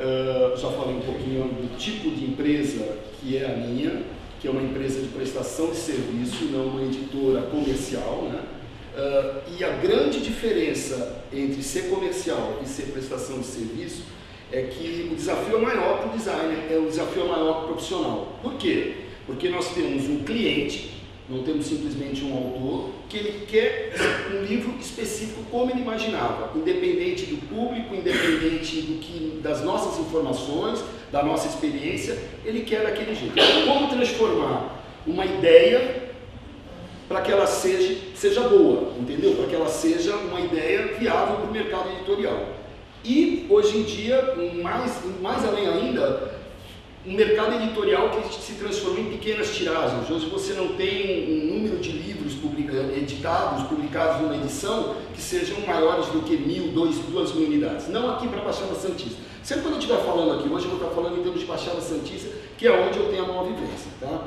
Já falei um pouquinho do tipo de empresa que é a minha, que é uma empresa de prestação de serviço, não uma editora comercial, né? E a grande diferença entre ser comercial e ser prestação de serviço é que o desafio é maior para o designer, o desafio é maior para o profissional. Por quê? Porque nós temos um cliente, não temos simplesmente um autor, que ele quer um livro específico como ele imaginava, independente do público, independente das nossas informações, da nossa experiência, ele quer daquele jeito. Como transformar uma ideia para que ela seja boa, entendeu? Para que ela seja uma ideia viável para o mercado editorial. E, hoje em dia, mais além ainda, um mercado editorial que se transformou em pequenas tiragens. Hoje você não tem um número de livros publicados numa edição que sejam maiores do que 1.000, 2.000 unidades. Não aqui para a Baixada Santista. Sempre quando eu estiver falando aqui, hoje eu vou estar falando em termos de Baixada Santista, que é onde eu tenho a maior vivência. Tá?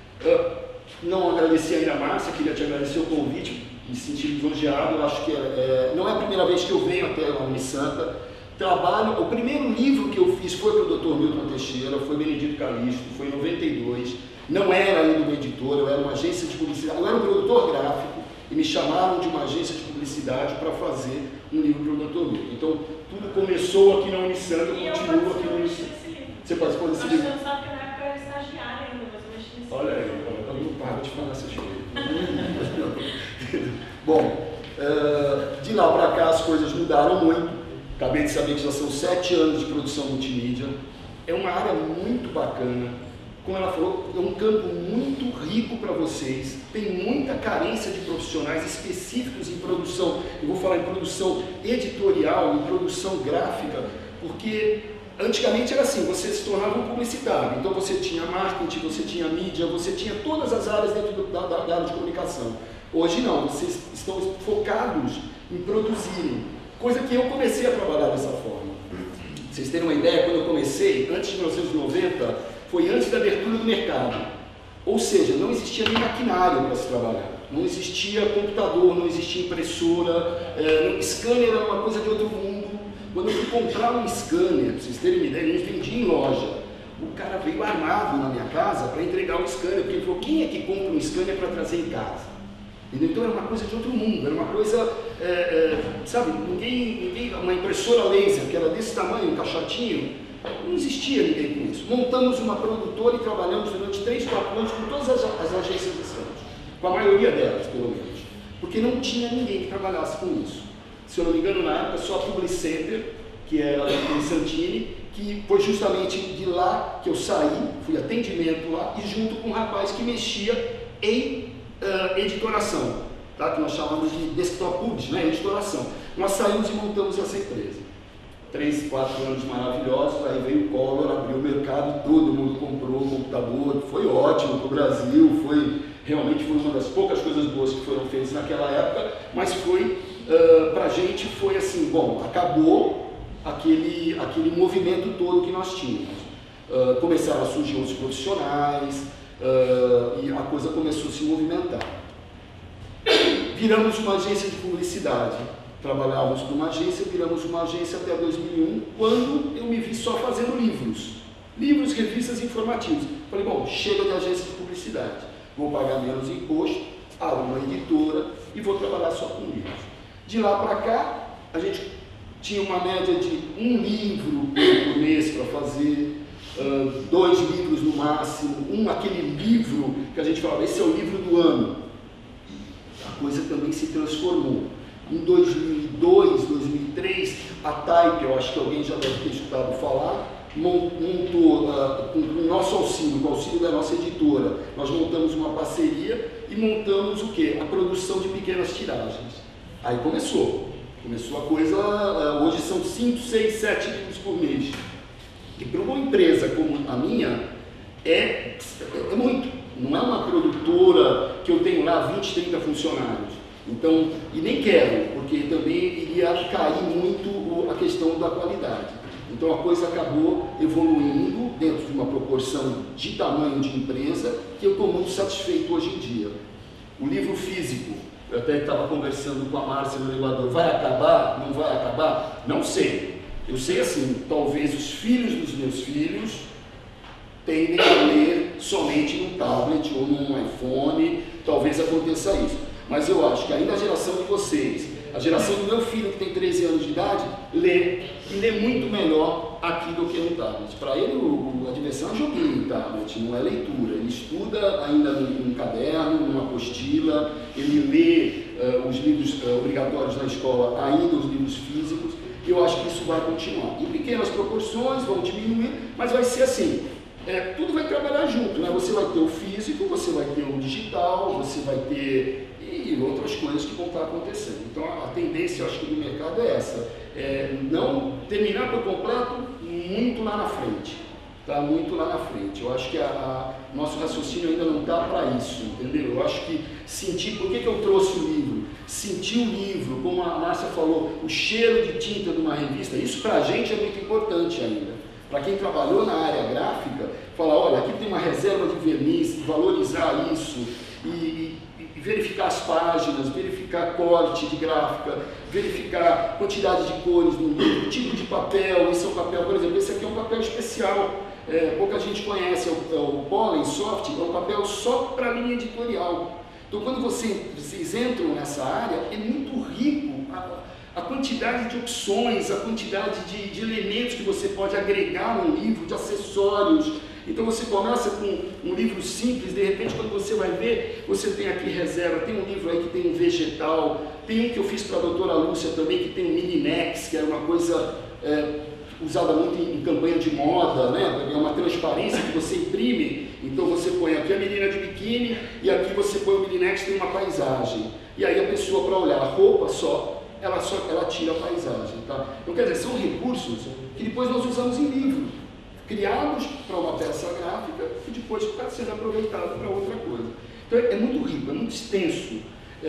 Não agradeci ainda a Márcia, queria te agradecer o convite, me senti lisonjeado. Eu acho que não é a primeira vez que eu venho até a Unisanta. O primeiro livro que eu fiz foi para o Dr. Milton Teixeira, foi Benedito Calixto, foi em 92, não era ainda uma editora, eu era uma agência de publicidade, eu era um produtor gráfico e me chamaram de uma agência de publicidade para fazer um livro para o Dr. Milton. Então, tudo começou aqui na Unisanta, continua aqui na Unisanta. Você participou desse livro? Você não sabe que na época eu era estagiária ainda, mas eu mexi nesse livro. Olha aí, eu não paro de falar essas coisas. Bom, de lá para cá as coisas mudaram muito. Acabei de saber que já são 7 anos de produção multimídia. É uma área muito bacana. Como ela falou, é um campo muito rico para vocês. Tem muita carência de profissionais específicos em produção. Eu vou falar em produção editorial, em produção gráfica, porque antigamente era assim, você se tornava um publicitário. Então você tinha marketing, você tinha mídia, você tinha todas as áreas dentro da área de comunicação. Hoje não, vocês estão focados em produzirem. Coisa que eu comecei a trabalhar dessa forma. Vocês terem uma ideia, quando eu comecei, antes de 1990, foi antes da abertura do mercado. Ou seja, não existia nem maquinário para se trabalhar. Não existia computador, não existia impressora, scanner era uma coisa de outro mundo. Quando eu fui comprar um scanner, para vocês terem uma ideia, eu vendi em loja. O cara veio armado na minha casa para entregar o scanner, porque ele falou, quem é que compra um scanner para trazer em casa? Então era uma coisa de outro mundo, era uma coisa, sabe, uma impressora laser que era desse tamanho, um caixotinho, não existia ninguém com isso. Montamos uma produtora e trabalhamos durante 3, 4 anos com todas as agências de Santos, com a maioria delas, pelo menos, porque não tinha ninguém que trabalhasse com isso. Se eu não me engano, na época, só a Publicenter, que era em Santini, que foi justamente de lá que eu saí, fui atendimento lá, e junto com um rapaz que mexia em editoração, tá? Que nós chamamos de desktop publish, né? Editoração. Nós saímos e montamos essa empresa. 3, 4 anos maravilhosos, aí veio o Collor, abriu o mercado, todo mundo comprou o computador, foi ótimo para o Brasil, realmente foi uma das poucas coisas boas que foram feitas naquela época, mas para a gente foi assim, bom, acabou aquele movimento todo que nós tínhamos. Começaram a surgir outros profissionais, e a coisa começou a se movimentar. Viramos uma agência de publicidade. Trabalhávamos com uma agência, viramos uma agência até 2001, quando eu me vi só fazendo livros, revistas informativos. Falei, bom, chega de agência de publicidade, vou pagar menos imposto, abro uma editora e vou trabalhar só com livros. De lá para cá, a gente tinha uma média de 1 livro por mês para fazer, 2 livros no máximo, aquele livro que a gente falava, esse é o livro do ano. A coisa também se transformou. Em 2002, 2003, a Type, eu acho que alguém já deve ter escutado falar, montou, com o nosso auxílio, com o auxílio da nossa editora, nós montamos uma parceria e montamos o quê? A produção de pequenas tiragens. Aí começou a coisa, hoje são 5, 6, 7 livros por mês. E para uma empresa como a minha, é muito. Não é uma produtora que eu tenho lá 20, 30 funcionários. Então, e nem quero, porque também iria cair muito a questão da qualidade. Então a coisa acabou evoluindo dentro de uma proporção de tamanho de empresa que eu estou muito satisfeito hoje em dia. O livro físico, eu até estava conversando com a Márcia no elevador, vai acabar? Não vai acabar? Não sei. Eu sei assim, talvez os filhos dos meus filhos tendem a ler somente num tablet ou num iPhone, talvez aconteça isso. Mas eu acho que ainda a geração de vocês, a geração do meu filho que tem 13 anos de idade, lê muito melhor aqui do que no tablet. Para ele, a diversão é joguinho no tablet, não é leitura. Ele estuda ainda num caderno, numa apostila, ele lê os livros obrigatórios na escola, ainda os livros físicos, e eu acho que isso vai continuar. Em pequenas proporções, vão diminuir, mas vai ser assim. Tudo vai trabalhar junto, né? Você vai ter o físico, você vai ter o digital, você vai ter e outras coisas que vão estar acontecendo. Então a tendência, eu acho que do mercado é essa, não terminar por completo muito lá na frente, tá? Muito lá na frente. Eu acho que nosso raciocínio ainda não está para isso, entendeu? Eu acho que sentir, por que eu trouxe o livro? Sentir o livro, como a Márcia falou, o cheiro de tinta de uma revista, isso para a gente é muito importante ainda. Para quem trabalhou na área gráfica, falar, olha, aqui tem uma reserva de verniz, valorizar isso e verificar as páginas, verificar corte de gráfica, verificar quantidade de cores no livro, tipo de papel, esse é um papel, por exemplo, esse aqui é um papel especial, pouca gente conhece, é o Pollen Soft, é um papel só para linha editorial. Então quando vocês entram nessa área, é muito rico a quantidade de opções, a quantidade de elementos que você pode agregar no livro, de acessórios. Então você começa com um livro simples, de repente quando você vai ver, você tem aqui reserva, tem um livro aí que tem um vegetal, tem um que eu fiz para a doutora Lúcia também, que tem um Mininex, que era uma coisa usada muito em campanha de moda, né? É uma transparência que você imprime, então você põe aqui a menina de biquíni e aqui você põe o Mininex, tem uma paisagem. E aí a pessoa, para olhar a roupa ela tira a paisagem, tá? Então quer dizer, são recursos que depois nós usamos em livro, criados para uma peça gráfica e depois para ser aproveitado para outra coisa. Então é muito rico, é muito extenso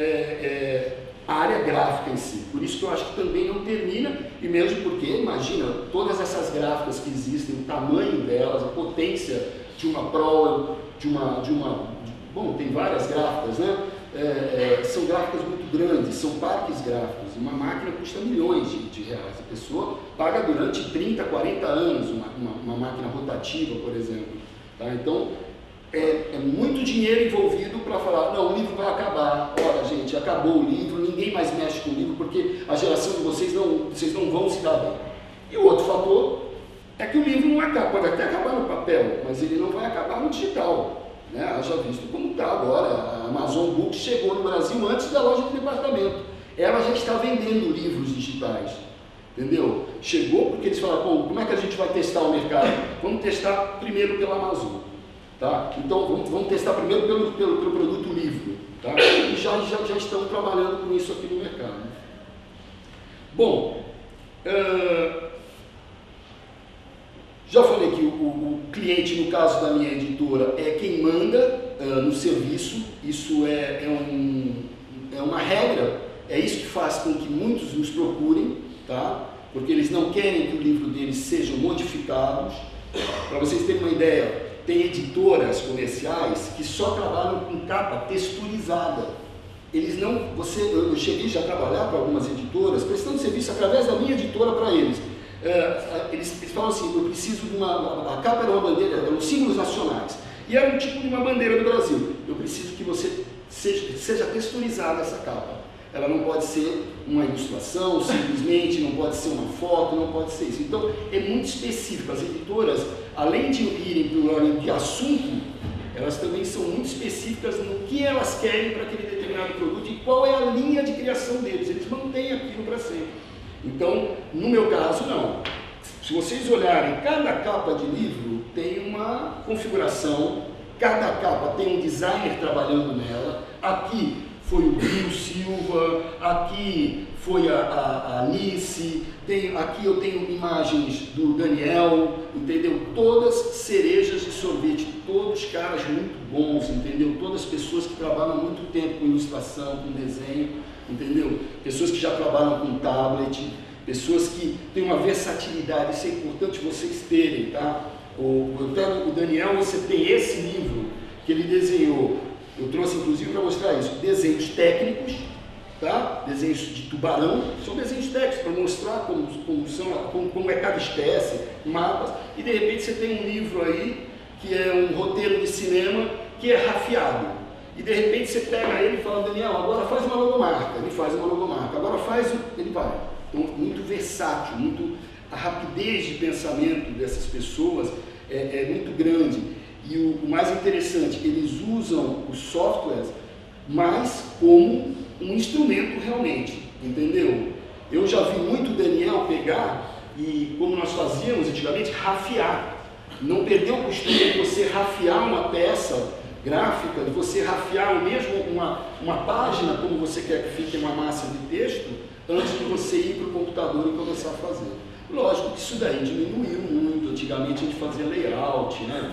a área gráfica em si. Por isso que eu acho que também não termina, e mesmo porque, imagina, todas essas gráficas que existem, o tamanho delas, a potência de uma Pro, bom, tem várias gráficas, né? São gráficas muito grandes, são parques gráficos. Uma máquina custa milhões de reais. A pessoa paga durante 30, 40 anos uma máquina rotativa, por exemplo. Tá? Então, é muito dinheiro envolvido para falar, não, o livro vai acabar. Olha, gente, acabou o livro, ninguém mais mexe com o livro porque a geração de vocês não vão se dar bem. E o outro fator é que o livro não acaba, pode até acabar no papel, mas ele não vai acabar no digital. Né? Haja visto como está agora, a Amazon Books chegou no Brasil antes da loja de departamento. Ela já está vendendo livros digitais, entendeu? Chegou porque eles falaram, bom, como é que a gente vai testar o mercado? Vamos testar primeiro pela Amazon, tá? Então vamos testar primeiro pelo produto livro, tá? E já estão trabalhando com isso aqui no mercado. Bom, já falei que o cliente, no caso da minha editora, é quem manda no serviço. Isso é uma regra, é isso que faz com que muitos nos procurem, tá? Porque eles não querem que o livro deles sejam modificados. Para vocês terem uma ideia, tem editoras comerciais que só trabalham com capa texturizada. Eu cheguei já a trabalhar para algumas editoras, prestando serviço através da minha editora para eles. Eles falam assim, eu preciso de a capa era uma bandeira, eram símbolos nacionais, e era um tipo de uma bandeira do Brasil. Eu preciso que você seja texturizada essa capa. Ela não pode ser uma ilustração, simplesmente, não pode ser uma foto, não pode ser isso. Então, é muito específico. As editoras, além de irem para o ordem de assunto, elas também são muito específicas no que elas querem para aquele determinado produto e qual é a linha de criação deles. Eles mantêm aquilo para sempre. Então, no meu caso, não. Se vocês olharem, cada capa de livro tem uma configuração, cada capa tem um designer trabalhando nela. Aqui foi o Rio Silva, aqui foi a Anice, aqui eu tenho imagens do Daniel, entendeu? Todas cerejas de sorvete, todos caras muito bons, entendeu? Todas pessoas que trabalham há muito tempo com ilustração, com desenho, entendeu? Pessoas que já trabalham com tablet, pessoas que têm uma versatilidade, isso é importante vocês terem, tá? O Daniel, você tem esse livro que ele desenhou, eu trouxe inclusive para mostrar isso, desenhos técnicos tá? Desenhos de tubarão, são desenhos técnicos para mostrar como é cada espécie, mapas, e de repente você tem um livro aí que é um roteiro de cinema que é rafiado, e de repente você pega ele e fala, Daniel, agora faz uma logomarca, ele faz uma logomarca, agora ele vai. Então, muito versátil, a rapidez de pensamento dessas pessoas é muito grande, e o mais interessante, eles usam os softwares mais como um instrumento realmente, entendeu? Eu já vi muito o Daniel pegar e, como nós fazíamos antigamente, rafiar. Não perder o costume de você rafiar uma peça gráfica, de você rafiar mesmo uma página, como você quer que fique uma massa de texto, antes de você ir para o computador e começar a fazer. Lógico que isso daí diminuiu muito. Antigamente a gente fazia layout, né?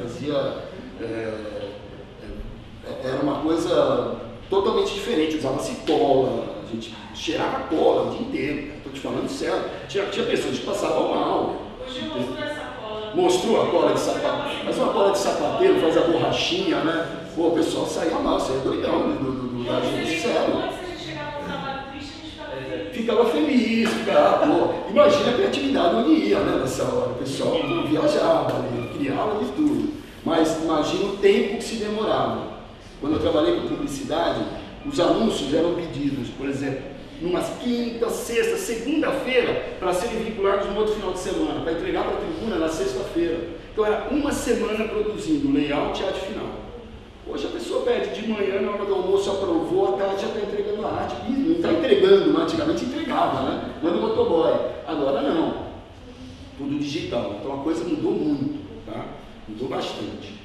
Era uma coisa totalmente diferente, usava-se cola, a gente cheirava cola o dia inteiro, estou te falando sério. Tinha pessoas que passavam mal. Hoje eu mostrou essa cola. Mostrou a cola de sapato, mas uma cola de sapateiro, faz a borrachinha, né? Pô, o pessoal saía mal, saía doidão da gente, sério. Antes a gente chegava no trabalho triste, a gente ficava feliz. Ficava feliz, pô. Imagina a criatividade onde ia, né, nessa hora. O pessoal viajava, criava de tudo. Mas imagina o tempo que se demorava. Quando eu trabalhei com publicidade, os anúncios eram pedidos, por exemplo, numa quinta, sexta, segunda-feira, para serem vinculados no outro final de semana, para entregar para a tribuna na sexta-feira. Então era uma semana produzindo layout e arte final. Hoje a pessoa pede de manhã, na hora do almoço aprovou, à tarde já está entregando a arte. E não está entregando, mas antigamente entregava, né? Manda o motoboy. Agora não. Tudo digital. Então a coisa mudou muito, tá? Mudou bastante.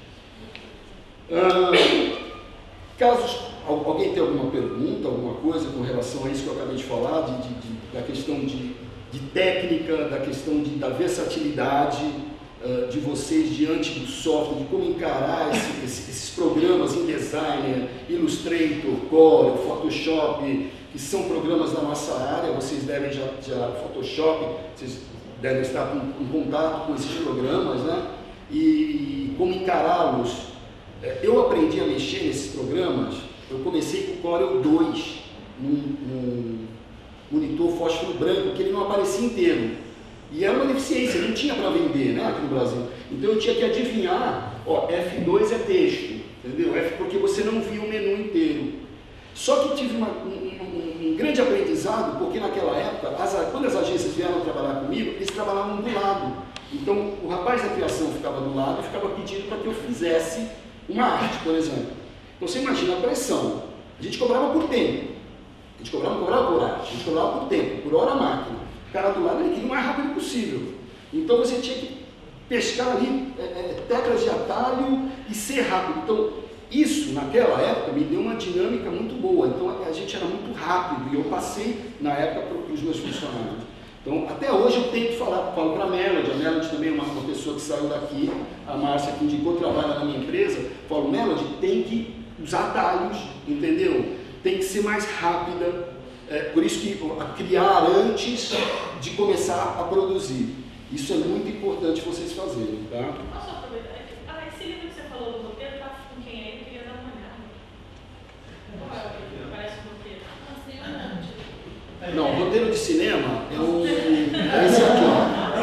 Caso alguém tenha alguma pergunta, alguma coisa com relação a isso que eu acabei de falar, da questão de técnica, da questão da versatilidade de vocês diante do software, de como encarar esses programas em Designer, Illustrator, Corel, Photoshop, que são programas da nossa área, vocês devem Photoshop, vocês devem estar em contato com esses programas, né? E como encará-los. Eu aprendi a mexer nesses programas, eu comecei com o Corel 2, num monitor fósforo branco, que ele não aparecia inteiro. E era uma deficiência, não tinha para vender, né, aqui no Brasil. Então eu tinha que adivinhar, ó, F2 é texto, entendeu? F porque você não via o menu inteiro. Só que tive um grande aprendizado, porque naquela época, quando as agências vieram trabalhar comigo, eles trabalhavam do lado. Então o rapaz da criação ficava do lado e ficava pedindo para que eu fizesse uma arte, por exemplo. Então você imagina a pressão. A gente cobrava por tempo. A gente não cobrava por arte, a gente cobrava por tempo, por hora máquina. O cara do lado ele queria o mais rápido possível. Então você tinha que pescar ali teclas de atalho e ser rápido. Então isso, naquela época, me deu uma dinâmica muito boa. Então a gente era muito rápido e eu passei, na época, para os meus funcionários. Então, até hoje eu tento falo para a Melody também é uma pessoa que saiu daqui, a Márcia que indicou, trabalha na minha empresa, falo, Melody, tem que usar atalhos, entendeu? Tem que ser mais rápida, por isso que criar antes de começar a produzir. Isso é muito importante vocês fazerem, tá? Posso aproveitar? Esse livro que você falou do roteiro, tá com quem é? Eu queria dar uma olhada. Qual é o livro que parece um roteiro? Tem um monte. Não, roteiro de cinema é esse aqui, ó.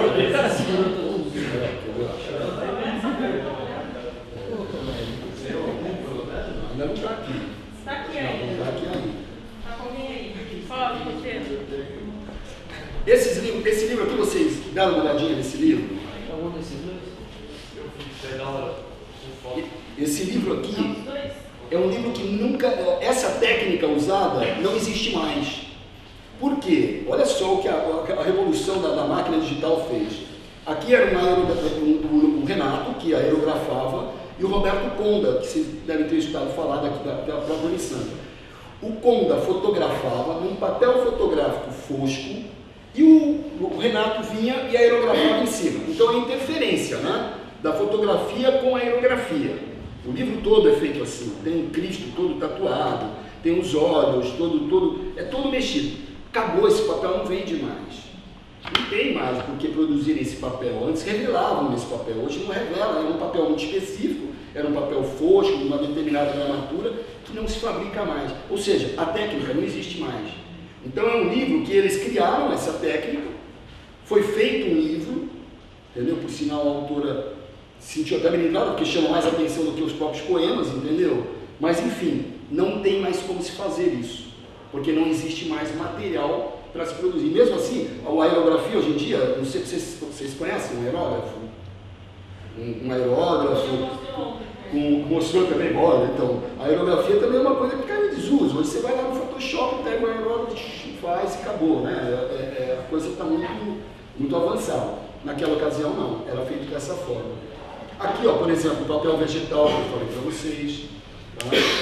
Ainda não está aqui. Está aqui ainda. Está aqui ainda. Está com alguém aí? Fala do roteiro. Esse livro aqui, vocês deram uma olhadinha nesse livro? Algum desses dois? Esse livro aqui Os dois? é um livro que nunca, essa técnica usada não existe mais. Por quê? Olha só o que a revolução da máquina digital fez. Aqui era o Renato, que aerografava, e o Roberto Conda, que vocês devem ter escutado falar daqui da própria Unisanta. O Conda fotografava num papel fotográfico fosco e o Renato vinha e aerografava em cima. Então é interferência, né, da fotografia com a aerografia. O livro todo é feito assim, tem um Cristo todo tatuado, tem os olhos, é todo mexido. Acabou, esse papel não vende mais. Não tem mais por que produzir esse papel. Antes revelavam esse papel, hoje não revela, era um papel muito específico, era um papel fosco, de uma determinada gramatura, que não se fabrica mais. Ou seja, a técnica não existe mais. Então é um livro que eles criaram essa técnica, foi feito um livro, entendeu? Por sinal a autora se sentiu até meninada, porque chama mais atenção do que os próprios poemas, entendeu? Mas enfim, não tem mais como se fazer isso, porque não existe mais material para se produzir. Mesmo assim, a aerografia hoje em dia, não sei se vocês conhecem um aerógrafo? Um aerógrafo, mostrou também, olha, então, a aerografia também é uma coisa que caiu em desuso. Hoje você vai lá no Photoshop, pega o aerógrafo, faz e acabou, né? A coisa está muito avançada. Naquela ocasião não, era feito dessa forma. Aqui, ó, por exemplo, o papel vegetal que eu falei para vocês, tá?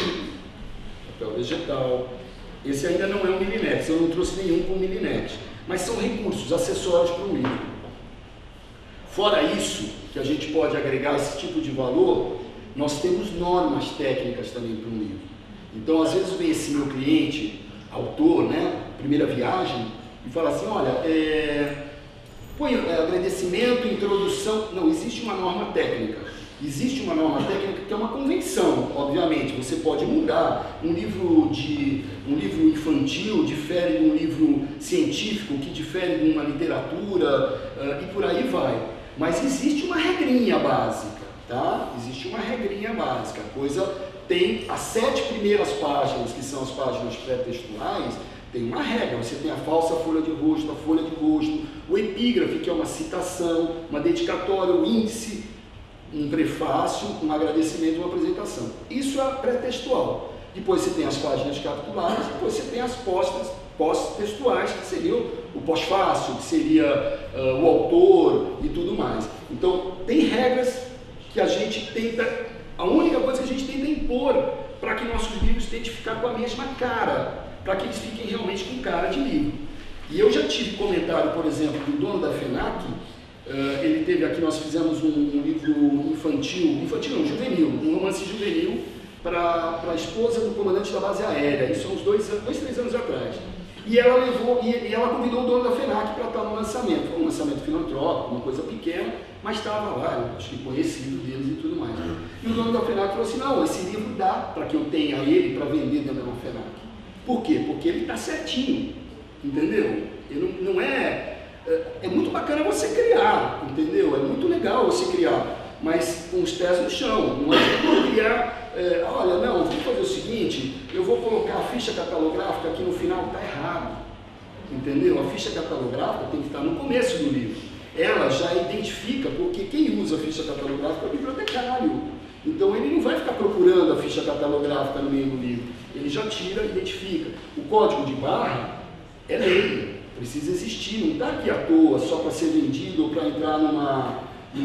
Papel vegetal. Esse ainda não é um milinex, eu não trouxe nenhum com milinex, mas são recursos, acessórios para um livro. Fora isso, que a gente pode agregar esse tipo de valor, nós temos normas técnicas também para um livro. Então, às vezes vem esse meu cliente, autor, né, primeira viagem, e fala assim, olha, põe agradecimento, introdução. Não, existe uma norma técnica. Existe uma norma técnica que é uma convenção, obviamente. Você pode mudar. Um livro infantil difere de um livro científico, que difere de uma literatura, e por aí vai. Mas existe uma regrinha básica, tá? Existe uma regrinha básica. A coisa tem as 7 primeiras páginas, que são as páginas pré-textuais, tem uma regra. Você tem a falsa folha de rosto, a folha de rosto, o epígrafe, que é uma citação, uma dedicatória, o índice, um prefácio, um agradecimento, uma apresentação. Isso é pré-textual. Depois você tem as páginas capitulares, depois você tem as pós-textuais, que seria o pós-fácio, que seria o autor e tudo mais. Então, tem regras que a gente tenta, a única coisa que a gente tenta impor para que nossos livros tentem ficar com a mesma cara, para que eles fiquem realmente com cara de livro. E eu já tive comentário, por exemplo, do dono da FENAC. Ele teve aqui, nós fizemos um livro infantil não, juvenil, um romance juvenil para a esposa do comandante da base aérea, isso há uns 3 anos atrás. E ela ela convidou o dono da FENAC para estar no lançamento. Foi um lançamento filantrópico, uma coisa pequena, mas estava lá, acho que conhecido deles e tudo mais. E o dono da FENAC falou assim, não, esse livro dá para que eu tenha ele para vender dentro da FENAC. Por quê? Porque ele está certinho, entendeu? Ele não é muito bacana você criar, entendeu? É muito legal você criar, mas com os pés no chão. Não é criar, olha, não, vamos fazer o seguinte, eu vou colocar a ficha catalográfica aqui no final, está errado, entendeu? A ficha catalográfica tem que estar no começo do livro. Ela já identifica, porque quem usa a ficha catalográfica é o bibliotecário. Então ele não vai ficar procurando a ficha catalográfica no meio do livro, ele já tira e identifica. O código de barra é lei. Precisa existir, não está aqui à toa, só para ser vendido ou para entrar numa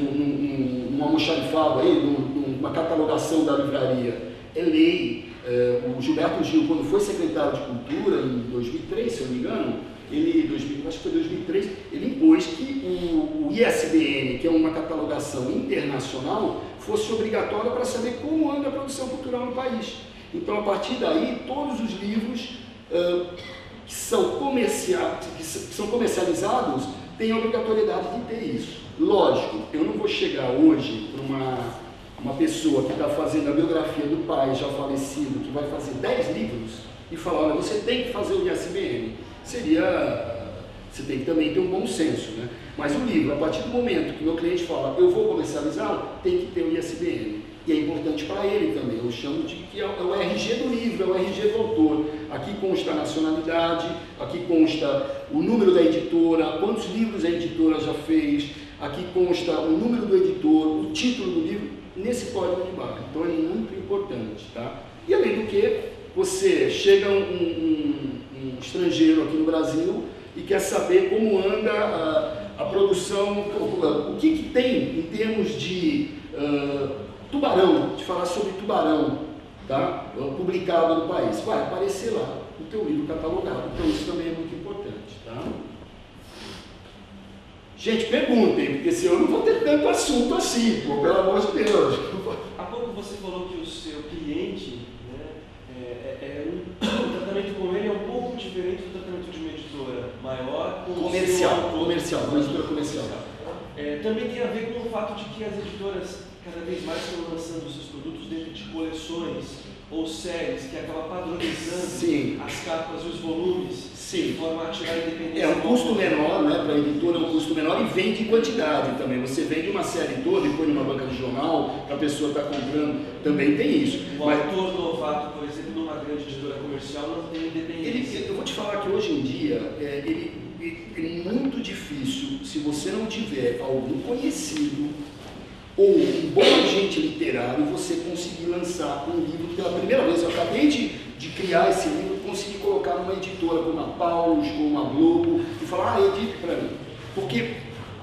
almoxarifado aí, numa catalogação da livraria. É lei. O Gilberto Gil, quando foi secretário de Cultura, em 2003, se eu não me engano, acho que foi 2003, ele impôs que o ISBN, que é uma catalogação internacional, fosse obrigatória para saber como anda a produção cultural no país. Então, a partir daí, todos os livros que são comercializados têm a obrigatoriedade de ter isso. Lógico, eu não vou chegar hoje para uma pessoa que está fazendo a biografia do pai já falecido, que vai fazer 10 livros, e falar, olha, você tem que fazer o ISBN. Você tem que também ter um bom senso, né? Mas o livro, a partir do momento que meu cliente fala, eu vou comercializá-lo, tem que ter o ISBN. E é importante para ele também, eu chamo de que é o RG do livro, é o RG do autor. Aqui consta a nacionalidade, aqui consta o número da editora, quantos livros a editora já fez, aqui consta o número do editor, o título do livro, nesse código de barra. Então é muito importante, tá? E além do que, você chega um estrangeiro aqui no Brasil e quer saber como anda a produção, o que tem em termos de tubarão, de falar sobre tubarão, tá? Publicado no país, vai aparecer lá no teu livro catalogado, então isso também é muito importante, tá? Gente, perguntem, porque senão eu não vou ter tanto assunto assim, pô, pelo amor de Deus. Há pouco você falou que o seu cliente, né, o tratamento com ele é um pouco diferente do tratamento de uma editora maior. Comercial, uma editora comercial. Também tem a ver com o fato de que as editoras cada vez mais estão lançando os seus produtos dentro de coleções ou séries, que acaba padronizando as capas e os volumes. Sim. De forma a tirar a independência. É um custo menor, né? Para a editora é um custo menor e vende em quantidade também. Você vende uma série toda e põe numa banca de jornal, para a pessoa estar comprando, também tem isso. O autor novato, por exemplo, numa grande editora comercial, não tem independência. Eu vou te falar que hoje em dia, é muito difícil, se você não tiver algum conhecido ou um bom agente literário, você conseguir lançar um livro pela primeira vez. Eu acabei de criar esse livro, consegui colocar numa editora como a Paulus, como a Globo, e falar, edite para mim. Porque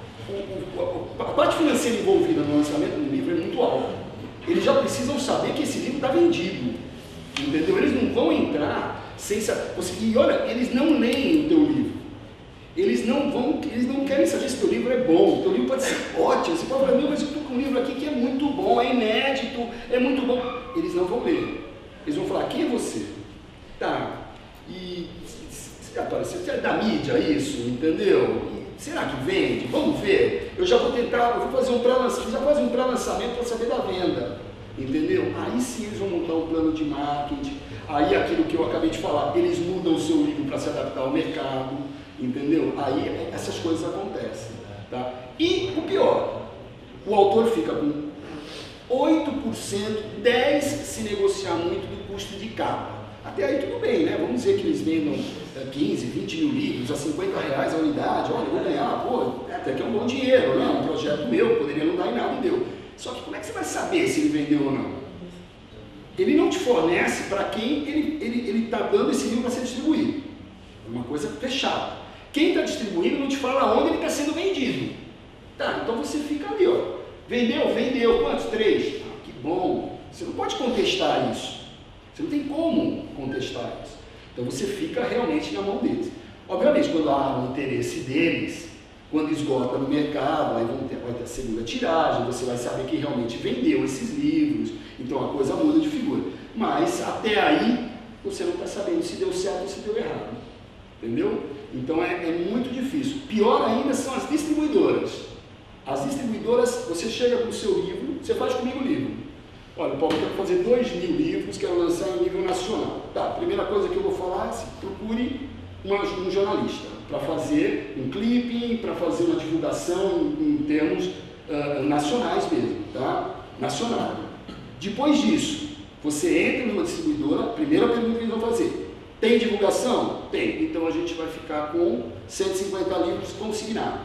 a parte financeira envolvida no lançamento do livro é muito alta. Eles já precisam saber que esse livro está vendido, entendeu? Eles não vão entrar sem saber. E olha, eles não leem o teu livro. Eles não querem saber se o teu livro é bom. O teu livro pode ser ótimo. Você pode falar, meu, mas eu estou com um livro aqui que é muito bom, é inédito, é muito bom. Eles não vão ler. Eles vão falar, quem é você? Tá. E você é da mídia isso, entendeu? E será que vende? Vamos ver. Eu vou fazer um pré-lançamento, já faz um pré-lançamento para saber da venda. Entendeu? Aí sim eles vão montar um plano de marketing. Aí aquilo que eu acabei de falar, eles mudam o seu livro para se adaptar ao mercado. Entendeu? Aí essas coisas acontecem. Tá? E o pior, o autor fica com 8%, 10% se negociar muito do custo de capa. Até aí tudo bem, né? Vamos dizer que eles vendam 15, 20 mil livros a R$50 a unidade. Olha, eu vou ganhar, pô, até que é um bom dinheiro, né? Um projeto meu, poderia não dar em nada e deu. Só que como é que você vai saber se ele vendeu ou não? Ele não te fornece para quem ele está dando esse livro para ser distribuído. É uma coisa fechada. Quem está distribuindo não te fala onde ele está sendo vendido. Tá, então você fica ali, ó. Vendeu. Quantos? 3. Ah, que bom. Você não pode contestar isso. Você não tem como contestar isso. Então você fica realmente na mão deles. Obviamente, quando há um interesse deles, quando esgota no mercado, aí vai ter a segunda tiragem, você vai saber que realmente vendeu esses livros, então a coisa muda de figura. Mas até aí, você não está sabendo se deu certo ou se deu errado. Entendeu? Então é muito difícil. Pior ainda são as distribuidoras. As distribuidoras, você chega com o seu livro, você faz comigo o livro. Olha, Paulo, eu quero fazer 2.000 livros, quero lançar em nível nacional. Tá, a primeira coisa que eu vou falar é assim, procure um jornalista para fazer um clipping, para fazer uma divulgação em termos nacionais mesmo, tá? Nacional. Depois disso, você entra numa distribuidora, a primeira pergunta que eles vão fazer, tem divulgação? Tem. Então a gente vai ficar com 150 livros consignados.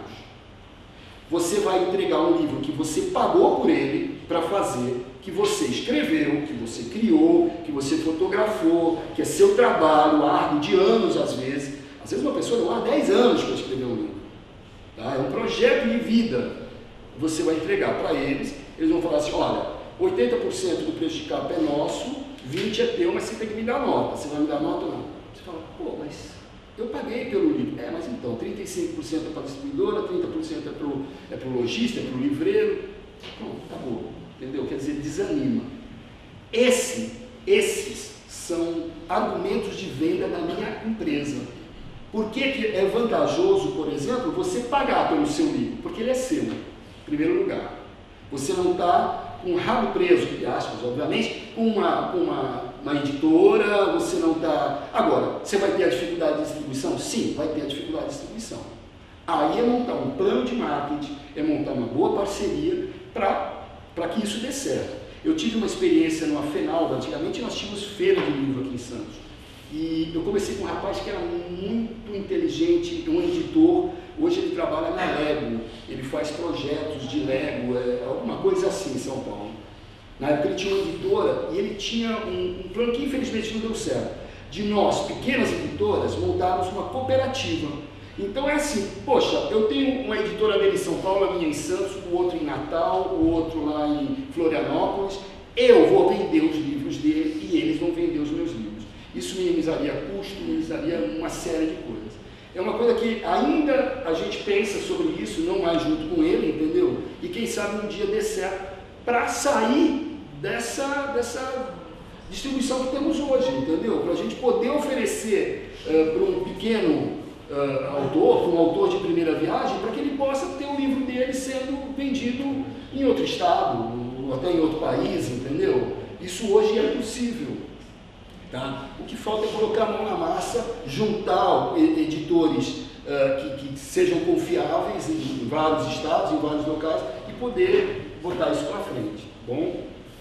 Você vai entregar um livro que você pagou por ele para fazer, que você escreveu, que você criou, que você fotografou, que é seu trabalho árduo de anos às vezes. Às vezes uma pessoa demora 10 anos para escrever um livro. Tá? É um projeto de vida. Você vai entregar para eles, eles vão falar assim, olha, 80% do preço de capa é nosso, 20 é teu, mas você tem que me dar nota. Você vai me dar nota ou não? Você fala, pô, mas eu paguei pelo livro. É, mas então, 35% é para a distribuidora, 30% é para o lojista, é para o livreiro. Pronto, acabou. Entendeu? Quer dizer, desanima. Esses são argumentos de venda da minha empresa. Por que é vantajoso, por exemplo, você pagar pelo seu livro? Porque ele é seu, em primeiro lugar. Você não está com o rabo preso, entre aspas, obviamente, com uma editora, você não está... Agora, você vai ter a dificuldade de distribuição? Sim, vai ter a dificuldade de distribuição. Aí é montar um plano de marketing, é montar uma boa parceria para que isso dê certo. Eu tive uma experiência no Afenalba, antigamente nós tínhamos feira de livro aqui em Santos. E eu comecei com um rapaz que era muito inteligente, um editor. Hoje ele trabalha na Lego, ele faz projetos de Lego, alguma coisa assim em São Paulo. Na época ele tinha uma editora e ele tinha um plano que infelizmente não deu certo. De nós, pequenas editoras, montarmos uma cooperativa. Então é assim, poxa, eu tenho uma editora dele em São Paulo, a minha em Santos, o outro em Natal, o outro lá em Florianópolis. Eu vou vender os livros dele e eles vão vender os meus livros. Isso minimizaria custo, minimizaria uma série de coisas. É uma coisa que ainda a gente pensa sobre isso, não mais junto com ele, entendeu? E quem sabe um dia dê certo para sair dessa distribuição que temos hoje, entendeu? Para a gente poder oferecer para um pequeno autor, para um autor de primeira viagem, para que ele possa ter o livro dele sendo vendido em outro estado, ou até em outro país, entendeu? Isso hoje é possível. Tá? O que falta é colocar a mão na massa, juntar editores que sejam confiáveis em vários estados, em vários locais, e poder botar isso para frente. Bom?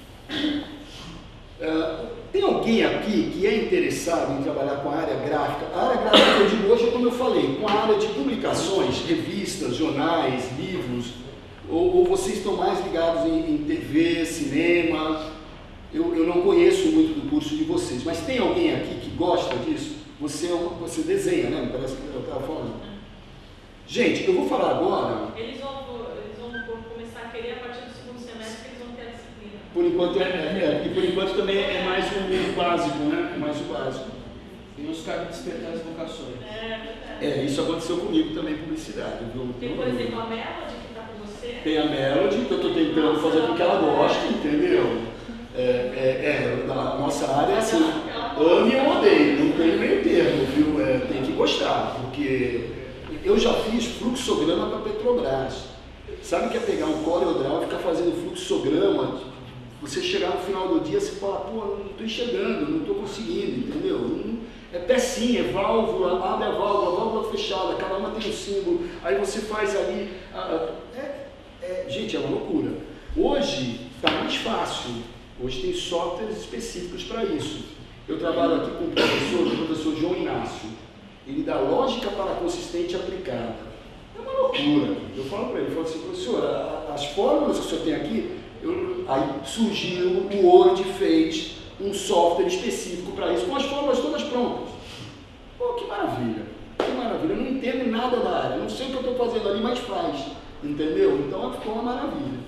Tem alguém aqui que é interessado em trabalhar com a área gráfica? A área gráfica que eu digo hoje é como eu falei, com a área de publicações, revistas, jornais, livros, ou vocês estão mais ligados em TV, cinema? Eu não conheço muito do curso de vocês, mas tem alguém aqui que gosta disso? Você desenha, né? Me parece que eu estava falando. Gente, eu vou falar agora... Eles vão começar a querer, a partir do segundo semestre, eles vão ter a disciplina. Por enquanto, e por enquanto também é mais um básico, né? É mais o básico. E nos cabe despertar as vocações. Isso aconteceu comigo também, publicidade. Tem, por exemplo, a Melody que está com você. Tem a Melody, que eu estou tentando fazer com que ela goste, entendeu? Da nossa área é assim, ame ou odeio, não tem meio termo, viu? Tem que gostar, porque eu já fiz fluxograma para Petrobras. Sabe o que é pegar um CorelDRAW e ficar fazendo fluxograma? Você chegar no final do dia, você fala, pô, não estou enxergando, não estou conseguindo, entendeu? É pecinha, é válvula, abre a válvula fechada, cada uma tem um símbolo, aí você faz ali. Gente, é uma loucura. Hoje está mais fácil. Hoje tem softwares específicos para isso. Eu trabalho aqui com o professor João Inácio. Ele dá lógica para consistente aplicada. É uma loucura. Eu falo para ele, eu falo assim, professor, as fórmulas que o senhor tem aqui, aí surgiu, o Word fez um software específico para isso, com as fórmulas todas prontas. Pô, que maravilha, que maravilha. Eu não entendo nada da área, não sei o que eu estou fazendo ali, mas faz. Entendeu? Então ficou uma maravilha.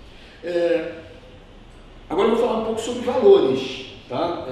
Agora eu vou falar um pouco sobre valores, tá?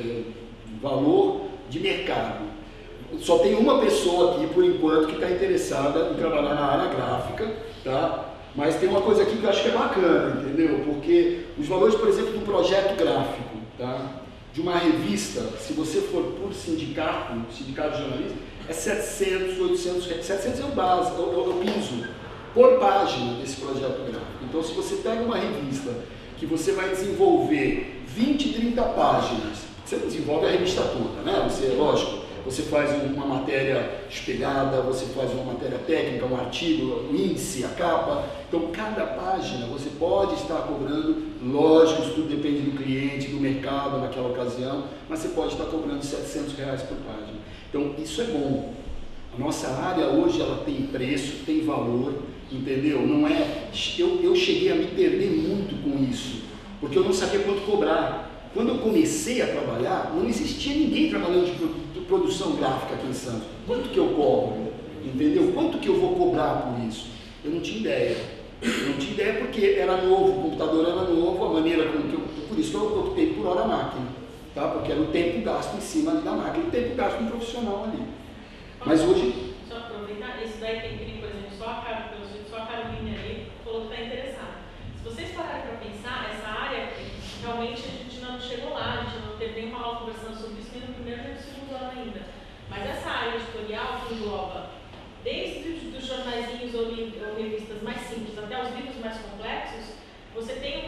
Valor de mercado. Só tem uma pessoa aqui, por enquanto, que está interessada em trabalhar na área gráfica, tá? Mas tem uma coisa aqui que eu acho que é bacana, entendeu? Porque os valores, por exemplo, do projeto gráfico, tá? De uma revista, se você for por sindicato de jornalismo, é 700, 800, 700 é o base, é o piso, por página desse projeto gráfico. Então, se você pega uma revista que você vai desenvolver 20, 30 páginas, você não desenvolve a revista toda, né? Lógico, você faz uma matéria espelhada, você faz uma matéria técnica, um artigo, o índice, a capa. Então, cada página você pode estar cobrando, lógico, isso tudo depende do cliente, do mercado naquela ocasião, mas você pode estar cobrando R$700 por página. Então, isso é bom. A nossa área hoje, ela tem preço, tem valor, entendeu? Não é... Eu cheguei a me perder muito com isso, porque eu não sabia quanto cobrar. Quando eu comecei a trabalhar, não existia ninguém trabalhando de produção gráfica aqui em Santos. Quanto que eu cobro? Entendeu? Quanto que eu vou cobrar por isso? Eu não tinha ideia. Eu não tinha ideia porque era novo, o computador era novo, a maneira como que por isso que eu optei por hora máquina, tá? Porque era o tempo gasto em cima da máquina e o tempo gasto em profissional ali. Mas hoje... Só aproveitar, isso daí tem que, por exemplo, só a Carolina ali falou que está interessada. Se vocês pararem para pensar, essa área, realmente a gente não chegou lá, a gente não teve nenhuma aula conversando sobre isso, nem no primeiro nem no segundo ano ainda. Mas essa área editorial que engloba desde os jornaizinhos ou revistas mais simples até os livros mais complexos, você tem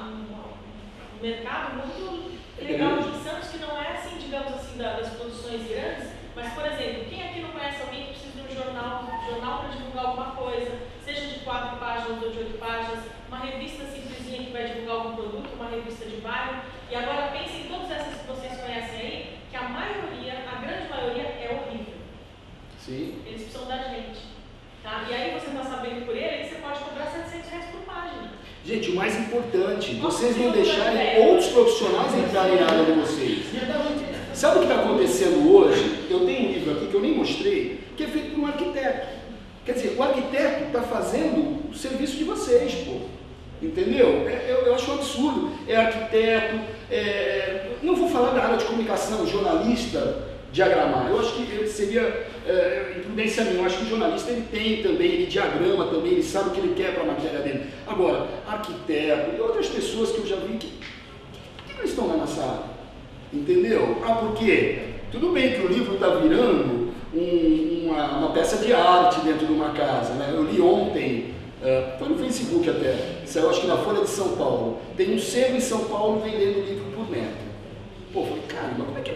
um mercado muito legal de Santos que não é assim, digamos assim, das produções grandes, mas, por exemplo, quem aqui não conhece alguém que precisa de um jornal para divulgar alguma coisa, seja de 4 páginas ou de 8 páginas, uma revista simplesinha que vai divulgar algum produto, uma revista de bairro, e agora pensem em todas essas que vocês conhecem aí, que a grande maioria é horrível. Sim. Eles precisam da gente. Tá? E aí você está sabendo por ele, você pode cobrar R$700 por página. Gente, o mais importante, vocês não deixarem outros profissionais entrarem na área de vocês. Sabe o que está acontecendo hoje? Eu tenho um livro aqui que eu nem mostrei, que é feito por um arquiteto. Quer dizer, o arquiteto está fazendo o serviço de vocês, pô. Entendeu? Eu acho um absurdo. É arquiteto, não vou falar da área de comunicação, jornalista, diagramar. Eu acho que seria imprudência minha. Eu acho que o jornalista ele tem também, ele diagrama também, ele sabe o que ele quer para a matéria dele. Agora, arquiteto e outras pessoas que eu já vi que não estão na nossa área. Entendeu? Por quê? Tudo bem que o livro está virando uma peça de arte dentro de uma casa, né? Eu li ontem, foi no Facebook até, saiu acho que na Folha de São Paulo, tem um sebo em São Paulo vendendo livro por metro. Pô, falei, caramba, como é que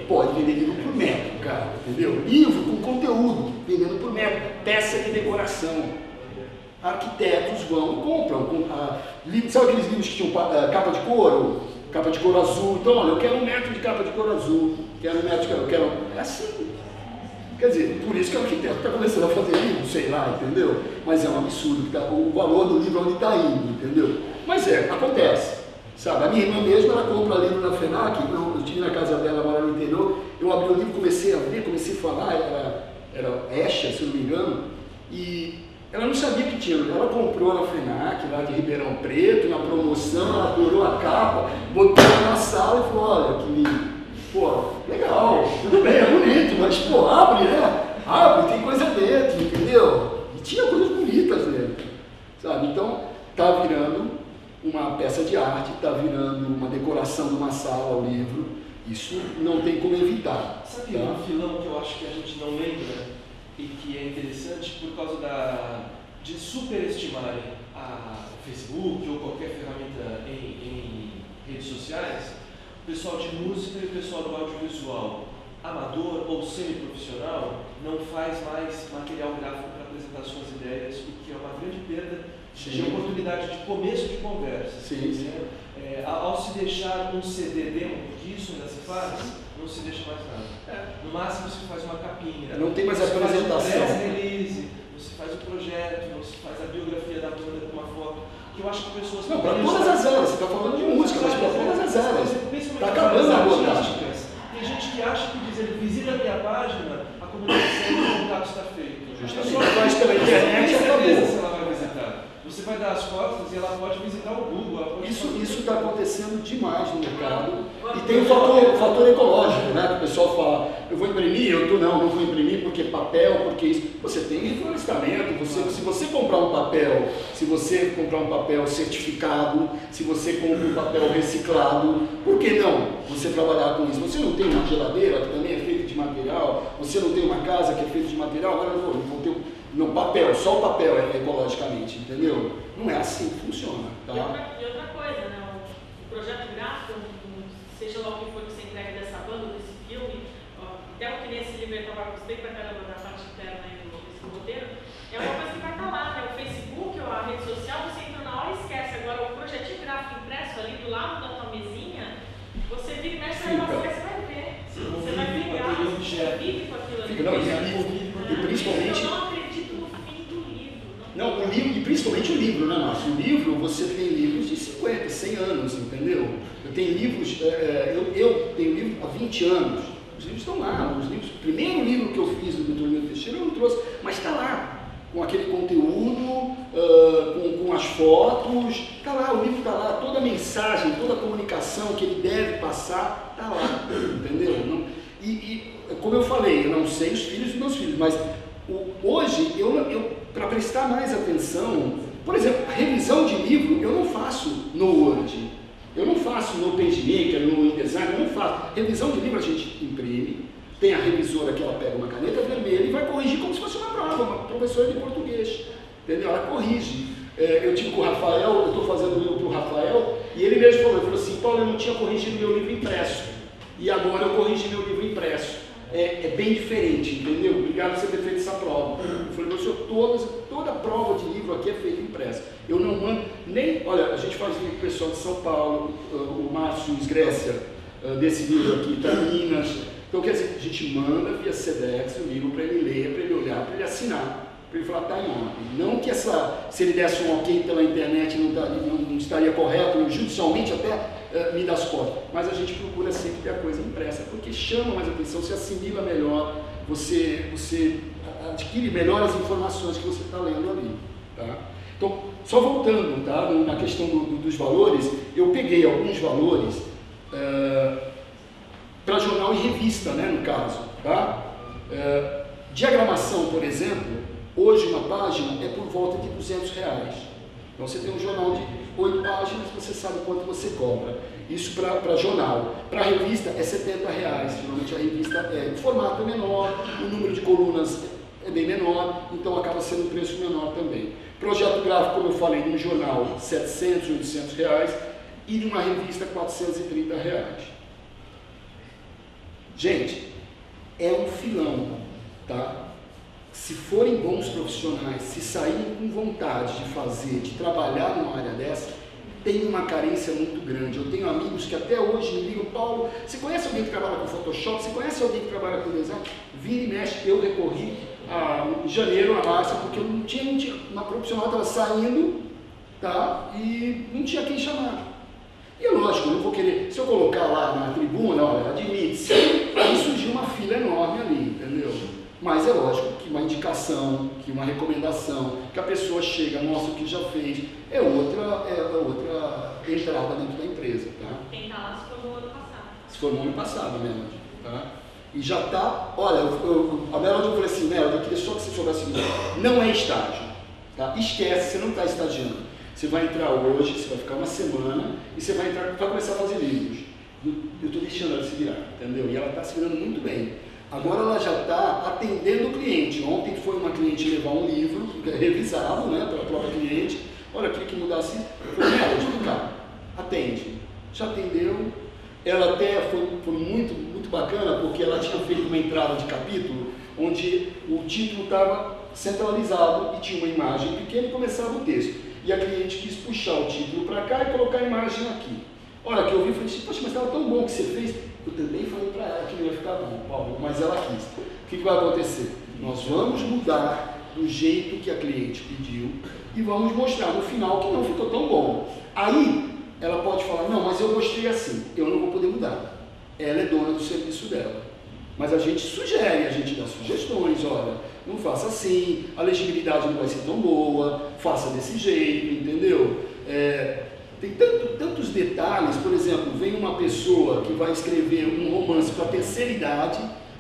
Pode vender livro por metro, cara, entendeu? Livro com conteúdo, vendendo por metro, peça de decoração. Arquitetos vão e compram. Sabe aqueles livros que tinham capa de couro? Capa de couro azul. Então, olha, eu quero 1 metro de capa de couro azul, quero 1 metro de eu quero... É assim. Quer dizer, por isso que o arquiteto está começando a fazer livro, sei lá, entendeu? Mas é um absurdo, o valor do livro onde está indo, entendeu? Mas acontece. Sabe, a minha irmã mesmo, ela compra livro na FENAC, eu estive na casa dela, mora no interior, eu abri o livro, comecei a ver, comecei a falar, era Escher, se eu não me engano, e ela não sabia que tinha, ela comprou na FENAC, lá de Ribeirão Preto, na promoção, ela adorou a capa, botou na sala e falou, olha, que livro. Pô, legal, tudo bem, é bonito, mas pô, abre, né? Abre, tem coisa dentro, entendeu? E tinha coisas bonitas dentro, sabe? Então, tá virando uma peça de arte, tá virando uma decoração de uma sala, o livro. Isso não tem como evitar. Sabe um filão que eu acho que a gente não lembra e que é interessante por causa de superestimarem o Facebook ou qualquer ferramenta em redes sociais? O pessoal de música e o pessoal do audiovisual amador ou semi-profissional não faz mais material gráfico para apresentar suas ideias, o que é uma grande perda de oportunidade de começo de conversa. Sim. Ao se deixar um CD demo, porque isso ainda se faz, não se deixa mais nada. No máximo se faz uma capinha. Não tem mais apresentação. Você faz um press release, você faz o projeto, você faz a biografia da banda com uma foto. Que eu acho que pessoas... Não, para todas as áreas, você está falando de música, mas para todas as áreas. Está acabando a abordagem. Tem gente que acha que dizendo visita a minha página, a comunicação e o contato está feito. Justamente, faz pela internet e acabou. Se ela vai visitar. Você vai dar as costas e ela pode visitar o Google. Isso está acontecendo demais no mercado. E tem o fator ecológico, né? Que o pessoal fala, eu vou imprimir, não vou imprimir porque papel, porque isso. Você tem reflorestamento, se você comprar um papel, se você comprar um papel certificado, se você compra um papel reciclado, por que não você trabalhar com isso? Você não tem uma geladeira que também é feita de material, você não tem uma casa que é feita de material, agora eu vou ter no papel, só o papel é ecologicamente, entendeu? Não é assim que funciona, tá? E outra coisa, né? O projeto gráfico, seja lá o que for que você entrega dessa banda, desse filme, até o que nesse livro eu gostei pra caramba da parte interna aí desse roteiro, é uma coisa que vai estar lá, né? O Facebook ou a rede social, você entra na hora e esquece. Agora o projeto gráfico impresso ali do lado da tua mesinha, você vira e mexe, você vai ver. Você vai pegar, você vive com aquilo ali. E principalmente... Eu não acredito no fim do livro. Não, o livro, e principalmente o livro, né, Márcio? O livro, você tem livros de 50, 100 anos, entendeu? Eu tenho livros, eu tenho livro há 20 anos. Os livros estão lá, os livros, o primeiro livro que eu fiz do Vitorino Teixeira eu não trouxe, mas está lá, com aquele conteúdo, com as fotos, está lá, o livro está lá, toda a mensagem, toda a comunicação que ele deve passar, está lá, entendeu? E como eu falei, eu não sei os filhos dos meus filhos, mas hoje, para prestar mais atenção, por exemplo, a revisão de livro eu não faço no Word, eu não faço no PageMaker, no InDesign, eu não faço. Revisão de livro a gente imprime, tem a revisora que ela pega uma caneta vermelha e vai corrigir como se fosse uma prova, uma professora de português, entendeu? Ela corrige. Eu tive com o Rafael, eu estou fazendo um livro para o Rafael, e ele mesmo falou assim, Paulo, eu não tinha corrigido meu livro impresso, e agora eu corrigi meu livro impresso. É bem diferente, entendeu? Obrigado por você ter feito essa prova. Eu falei, professor, toda prova de livro aqui é feita impressa. Eu não mando nem... Olha, a gente faz livro com o pessoal de São Paulo, o Márcio Grécia, desse livro aqui, está em Minas. Então, quer dizer, a gente manda via Sedex o livro para ele ler, para ele olhar, para ele assinar, para ele falar, está em ordem. Não que se ele desse um ok pela internet não estaria correto, judicialmente até me dá as costas, mas a gente procura sempre ter a coisa impressa, porque chama mais atenção, se assimila melhor, você adquire melhor as informações que você está lendo ali. Tá? Então, só voltando, tá, na questão dos valores, eu peguei alguns valores para jornal e revista, né, no caso. Tá? Diagramação, por exemplo, hoje uma página é por volta de R$200. Então você tem um jornal de 8 páginas, você sabe quanto você cobra. Isso para jornal. Para revista é R$70. Geralmente a revista o formato é menor, o número de colunas é bem menor, então acaba sendo um preço menor também. Projeto gráfico, como eu falei, de um jornal R$700, R$800 e de uma revista R$430. Gente, é um filão, tá? Se forem bons profissionais, se saírem com vontade de fazer, de trabalhar numa área dessa, tem uma carência muito grande. Eu tenho amigos que até hoje me ligam: Paulo, você conhece alguém que trabalha com Photoshop? Você conhece alguém que trabalha com design? Vira e mexe, eu recorri em janeiro a Márcia, porque eu não tinha uma profissional estava saindo, tá? E não tinha quem chamar. E é lógico, eu não vou querer, se eu colocar lá na tribuna, olha, admite-se, aí surgiu uma fila enorme ali, entendeu? Mas é lógico que uma indicação, que uma recomendação, que a pessoa chega, mostra o que já fez, é outra entrada dentro da empresa, tá? Quem está lá se formou ano passado. Se formou ano passado, Melody, tá? E já está, olha, a Melody, eu falei assim: Melody, eu queria só que você soubesse o seguinte: não é estágio, tá? Esquece, você não está estagiando. Você vai entrar hoje, você vai ficar uma semana e você vai começar a fazer livros. Eu estou deixando ela se virar, entendeu? E ela está se virando muito bem. Agora ela já está atendendo o cliente. Ontem foi uma cliente levar um livro revisado, né, pela própria cliente. Olha, queria que mudasse. Eu falei: vem cá, atende. Já atendeu. Ela até foi muito bacana, porque ela tinha feito uma entrada de capítulo onde o título estava centralizado e tinha uma imagem pequena e começava o texto. E a cliente quis puxar o título para cá e colocar a imagem aqui. Olha, que eu vi e falei assim: poxa, mas estava tão bom que você fez. Eu também falei para ela que não ia ficar bom, Paulo, mas ela quis. O que vai acontecer? Nós vamos mudar do jeito que a cliente pediu e vamos mostrar no final que não ficou tão bom. Aí ela pode falar: não, mas eu gostei assim, eu não vou poder mudar. Ela é dona do serviço dela. Mas a gente sugere, a gente dá sugestões: olha, não faça assim, a legibilidade não vai ser tão boa, faça desse jeito, entendeu? Tem tantos detalhes. Por exemplo, vem uma pessoa que vai escrever um romance para a terceira idade,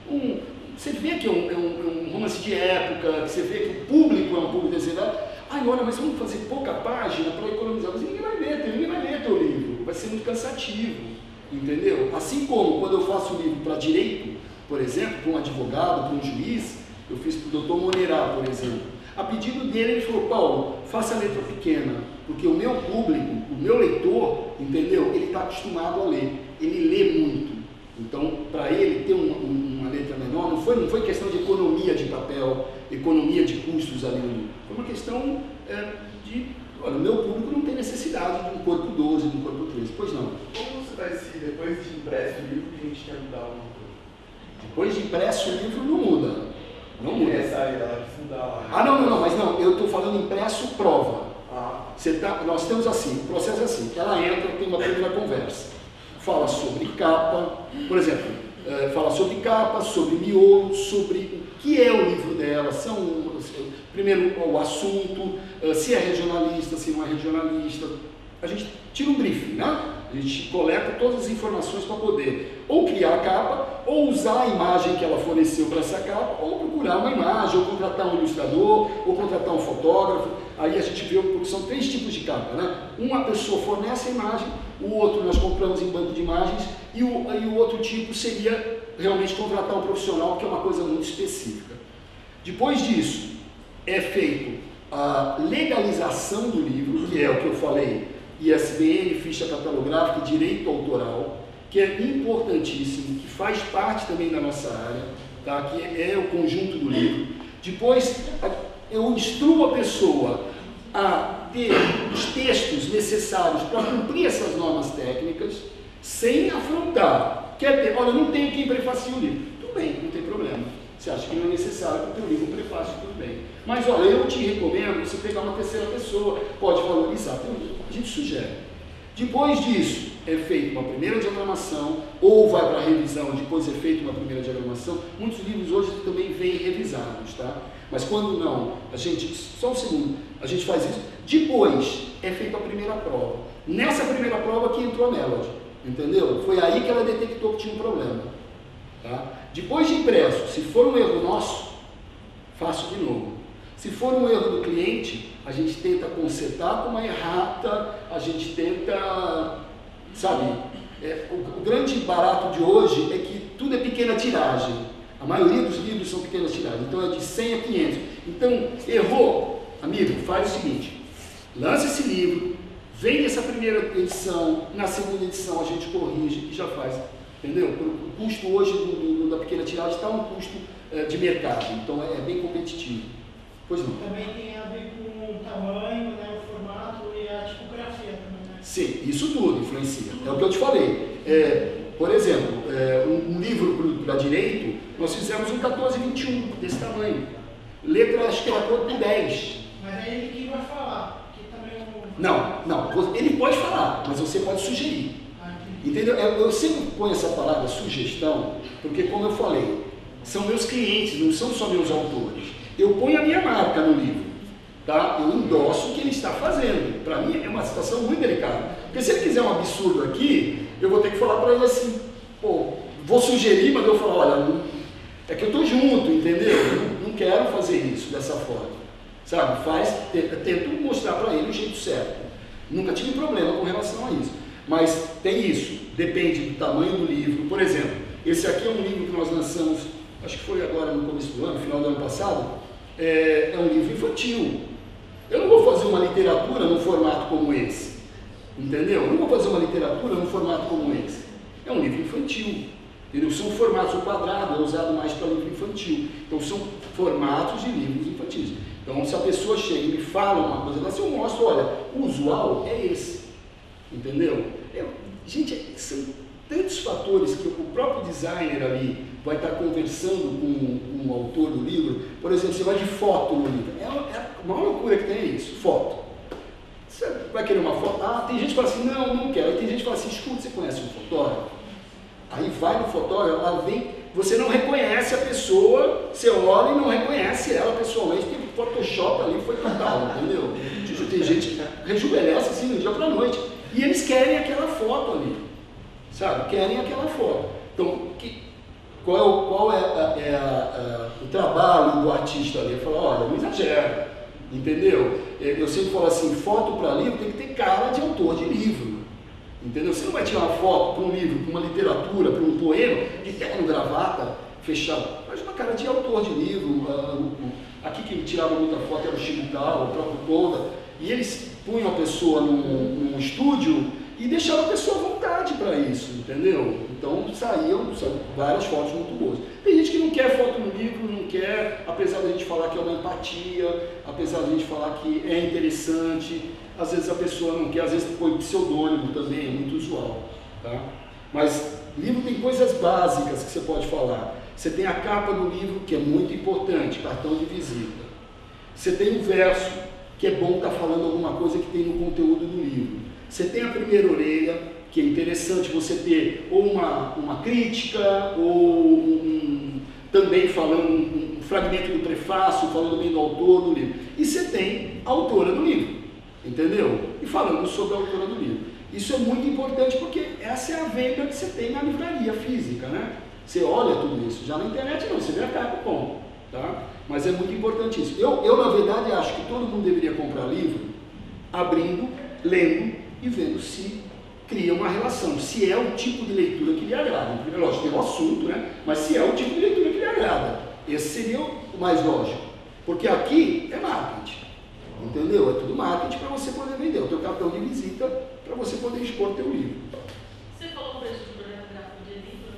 você vê que é um romance de época, que você vê que o público é um público de terceira idade. Ai, olha, mas vamos fazer pouca página para economizar. Mas ninguém vai ler teu livro, vai ser muito cansativo, entendeu? Assim como quando eu faço um livro para direito, por exemplo, para um advogado, para um juiz, eu fiz para o Dr. Monerá, por exemplo. A pedido dele, ele falou: Paulo, faça a letra pequena, porque o meu público, o meu leitor, entendeu? Ele está acostumado a ler, ele lê muito. Então, para ele ter uma letra menor, não foi questão de economia de papel, economia de custos ali no livro. Foi uma questão de, olha, o meu público não tem necessidade de um corpo 12, de um corpo 13. Pois não. Como você vai se, depois de impresso o livro, que a gente quer mudar alguma coisa? Depois de impresso o livro, não muda. Não muda. Não, mas não, eu estou falando impresso prova. Nós temos assim, o processo é assim: ela entra, tem uma primeira conversa, fala sobre capa, por exemplo, fala sobre capa, sobre miolo, sobre o que é o livro dela, primeiro o assunto, se é regionalista, se não é regionalista. A gente tira um briefing, né? A gente coleta todas as informações para poder ou criar a capa, ou usar a imagem que ela forneceu para essa capa, ou procurar uma imagem, ou contratar um ilustrador, ou contratar um fotógrafo. Aí a gente vê, porque são 3 tipos de capa, né? Uma pessoa fornece a imagem, o outro nós compramos em banco de imagens, e o outro tipo seria realmente contratar um profissional, que é uma coisa muito específica. Depois disso, é feito a legalização do livro, que é o que eu falei: ISBN, ficha catalográfica, direito autoral, que é importantíssimo, que faz parte também da nossa área, tá? Que é o conjunto do livro. Depois, eu instruo a pessoa a ter os textos necessários para cumprir essas normas técnicas, sem afrontar. Quer ter, olha, não tenho quem prefacie o livro. Tudo bem, não tem problema. Você acha que não é necessário para o teu livro um prefácio, tudo bem. Mas olha, eu te recomendo você pegar uma terceira pessoa, pode valorizar teu livro. A gente sugere. Depois disso, é feita uma primeira diagramação, ou vai para a revisão, depois é feita uma primeira diagramação. Muitos livros hoje também vêm revisados, tá? Mas quando não, a gente, só um segundo, a gente faz isso. Depois é feita a primeira prova. Nessa primeira prova que entrou a Melody, entendeu? Foi aí que ela detectou que tinha um problema, tá? Depois de impresso, se for um erro nosso, faço de novo. Se for um erro do cliente, a gente tenta consertar com uma errata, a gente tenta, sabe, o grande barato de hoje é que tudo é pequena tiragem. A maioria dos livros são pequenas tiragens, então é de 100 a 500. Então, errou, amigo, faz o seguinte: lança esse livro, vende essa primeira edição, na segunda edição a gente corrige e já faz entendeu? O custo hoje da pequena tiragem está um custo de mercado, então é bem competitivo. Pois não? Também tem a ver com o tamanho, né, o formato e a tipografia também, né? Sim, isso tudo influencia. É o que eu te falei. Por exemplo, um livro para direito, nós fizemos um 14:21 desse tamanho. Letra, acho que era cor com 10. Mas é ele que vai falar, que também é um... Não, ele pode falar, mas você pode sugerir. Entendeu? Eu sempre ponho essa palavra sugestão, porque como eu falei, são meus clientes, não são só meus autores. Eu ponho a minha marca no livro, tá? Eu endosso o que ele está fazendo. Para mim é uma situação muito delicada. Porque se ele quiser um absurdo aqui, eu vou ter que falar para ele assim, pô, vou sugerir, mas eu falo, olha, é que eu estou junto, entendeu? Eu não quero fazer isso dessa forma. Sabe? Tento mostrar para ele o jeito certo. Nunca tive problema com relação a isso. Mas tem isso, depende do tamanho do livro. Por exemplo, esse aqui é um livro que nós lançamos, acho que foi agora no começo do ano, final do ano passado, é um livro infantil. Eu não vou fazer uma literatura num formato como esse, entendeu? Eu não vou fazer uma literatura num formato como esse. É um livro infantil. São formatos, o quadrado é usado mais para livro infantil. Então são formatos de livros infantis. Então se a pessoa chega e me fala uma coisa dessa, eu mostro, olha, o usual é esse. Entendeu? Gente, são tantos fatores que o próprio designer ali vai estar conversando com o autor do livro. Por exemplo, você vai de foto no livro. A maior loucura que tem é isso, foto. Você vai querer uma foto? Ah, tem gente que fala assim, não quero. Aí tem gente que fala assim, escuta, você conhece um fotógrafo? Aí vai no fotógrafo, ela vem, você não reconhece a pessoa, você olha e não reconhece ela pessoalmente, porque o Photoshop ali foi total, entendeu? Tem gente que rejuvenesce assim do dia para a noite. E eles querem aquela foto ali, sabe? Querem aquela foto. Então, qual é o trabalho do artista ali? Ele fala, olha, não exagera, entendeu? Eu sempre falo assim, foto para livro tem que ter cara de autor de livro, entendeu? Você não vai tirar uma foto para um livro, para uma literatura, para um poema, de terno, gravata, fechado. Faz uma cara de autor de livro. Aqui quem tirava muita foto era o Chibutal, o próprio Koda. E eles punham a pessoa num estúdio e deixavam a pessoa à vontade para isso, entendeu? Então saíam várias fotos muito boas. Tem gente que não quer foto no livro, não quer, apesar da gente falar que é uma empatia, apesar da gente falar que é interessante, às vezes a pessoa não quer, às vezes põe pseudônimo também, é muito usual, tá? Mas livro tem coisas básicas que você pode falar. Você tem a capa do livro, que é muito importante, cartão de visita. Você tem o verso, que é bom estar falando alguma coisa que tem no conteúdo do livro. Você tem a primeira orelha, que é interessante você ter ou uma crítica, ou também falando um fragmento do prefácio, falando bem do autor do livro. E você tem a autora do livro, entendeu? E falando sobre a autora do livro. Isso é muito importante porque essa é a venda que você tem na livraria física, né? Você olha tudo isso. Já na internet não, você vê a capa, bom, tá? Mas é muito importante isso. Eu, na verdade, acho que todo mundo deveria comprar livro abrindo, lendo e vendo se cria uma relação, se é o tipo de leitura que lhe agrada. Lógico, tem um assunto, né? Mas se é o tipo de leitura que lhe agrada. Esse seria o mais lógico. Porque aqui é marketing, entendeu? É tudo marketing para você poder vender o teu cartão de visita, para você poder expor o teu livro. Você falou o preço do projeto gráfico de livro?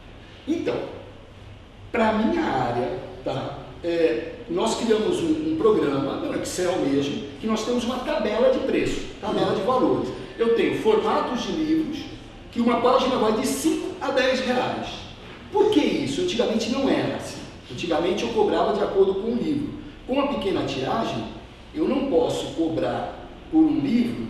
Então, para a minha área, tá? Nós criamos um programa, no Excel mesmo, que nós temos uma tabela de preço, tabela de valores. Eu tenho formatos de livros, que uma página vai de 5 a 10 reais. Por que isso? Antigamente não era assim. Antigamente eu cobrava de acordo com o livro. Com a pequena tiragem, eu não posso cobrar por um livro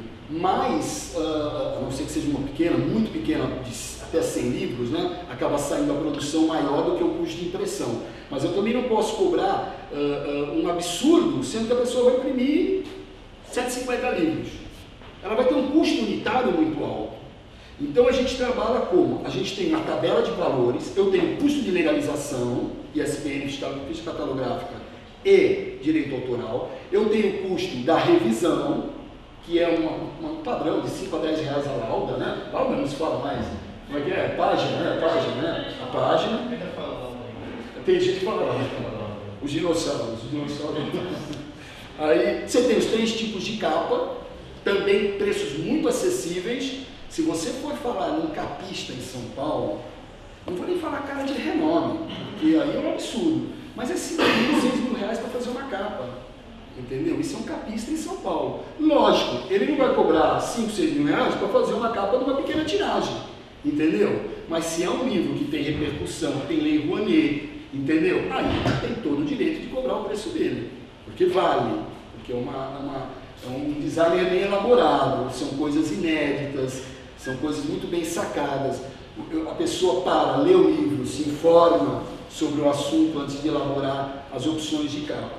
mais, a não ser que seja uma pequena, muito pequena, de até 100 livros, né? Acaba saindo a produção maior do que o custo de impressão. Mas eu também não posso cobrar um absurdo, sendo que a pessoa vai imprimir 150 livros. Ela vai ter um custo unitário muito alto. Então a gente trabalha como? A gente tem uma tabela de valores, eu tenho custo de legalização, ISBN, ficha catalográfica e direito autoral, eu tenho o custo da revisão, que é um padrão de 5 a 10 reais a lauda, né? Lauda não se fala mais. Como é que é? Página, né? A página. Tem gente que fala os dinossauros. Aí você tem os 3 tipos de capa, também preços muito acessíveis. Se você for falar num capista em São Paulo, não vou nem falar cara de renome, porque aí é um absurdo, mas é 5 mil, 6 mil reais para fazer uma capa, entendeu? Isso é um capista em São Paulo. Lógico, ele não vai cobrar 5, 6 mil reais para fazer uma capa de uma pequena tiragem, entendeu? Mas se é um livro que tem repercussão, que tem lei Rouanet, entendeu? Aí tem todo o direito de cobrar o preço dele, porque vale, porque é um designer bem elaborado, são coisas inéditas, são coisas muito bem sacadas. A pessoa para, lê o livro, se informa sobre o assunto antes de elaborar as opções de capa.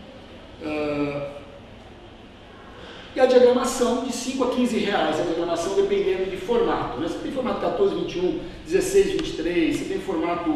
E a diagramação de 5 a 15 reais, a diagramação dependendo de formato, né? Você tem formato 14, 21, 16, 23, você tem formato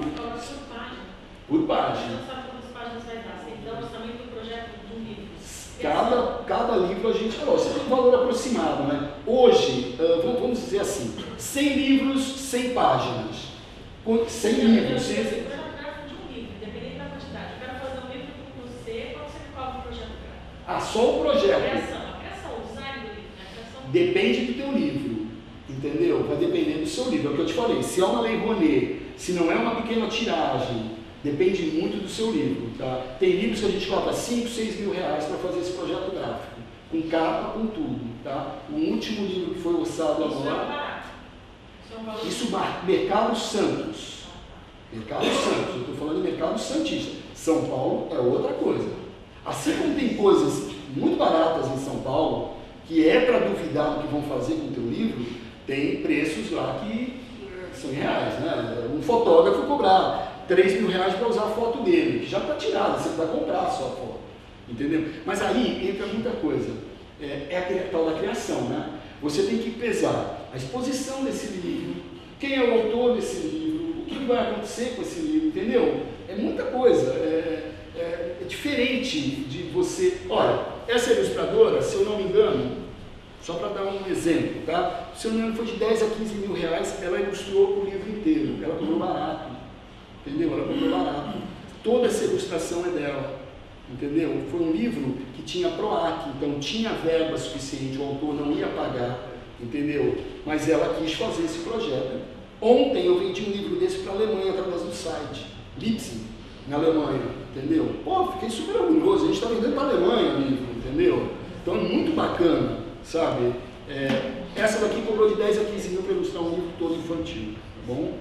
por página. Você não sabe quantas páginas vai dar, você dá o orçamento do projeto de um livro. Cada livro a gente falou, você tem um valor aproximado, né? Hoje, vamos dizer assim, 100 livros, 100 páginas. 100 livros, 100... de um livro, dependendo da quantidade. Eu quero fazer um livro com você, qual você cobra o projeto gráfico? Ah, só o projeto. A criação, o design do livro, né? A criação... Depende do teu livro, entendeu? Vai depender do seu livro, é o que eu te falei. Se é uma lei Rouanet, se não é uma pequena tiragem, depende muito do seu livro, tá? Tem livros que a gente cobra 5, 6 mil reais para fazer esse projeto gráfico, com capa, com tudo, tá? O último livro que foi orçado agora... Isso, Mercado Santos. Mercado Santos, eu estou falando de Mercado Santista. São Paulo é outra coisa. Assim como tem coisas muito baratas em São Paulo, que é para duvidar do que vão fazer com o teu livro, tem preços lá que são reais, né? Um fotógrafo cobrar 3 mil reais para usar a foto dele, que já está tirada, você vai comprar a sua foto, entendeu? Mas aí entra muita coisa, é a tal da criação, né? Você tem que pesar a exposição desse livro, quem é o autor desse livro, o que vai acontecer com esse livro, entendeu? É muita coisa, é diferente de você... Olha, essa ilustradora, se eu não me engano, só para dar um exemplo, tá? Se eu não me engano, foi de 10 a 15 mil reais, ela ilustrou o livro inteiro, ela cobrou barato, entendeu? Ela cobrou barato. Toda essa ilustração é dela, entendeu? Foi um livro que tinha PROAC, então tinha verba suficiente, o autor não ia pagar, entendeu? Mas ela quis fazer esse projeto. Ontem eu vendi um livro desse para a Alemanha através do site, Leipzig, na Alemanha, entendeu? Pô, fiquei super orgulhoso, a gente está vendendo para a Alemanha o livro, entendeu? Então é muito bacana, sabe? Essa daqui cobrou de 10 a 15 mil para ilustrar um livro todo infantil, tá bom?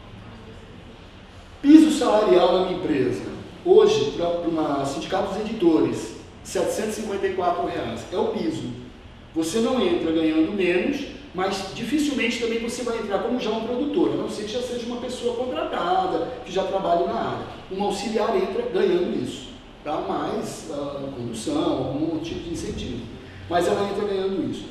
Piso salarial na minha empresa, hoje, para uma sindicato dos editores, R$ 754 reais, é o piso. Você não entra ganhando menos, mas dificilmente também você vai entrar como já um produtor, a não ser que já seja uma pessoa contratada, que já trabalhe na área. Um auxiliar entra ganhando isso, tá? Mais condução, algum tipo de incentivo. Mas ela entra ganhando isso.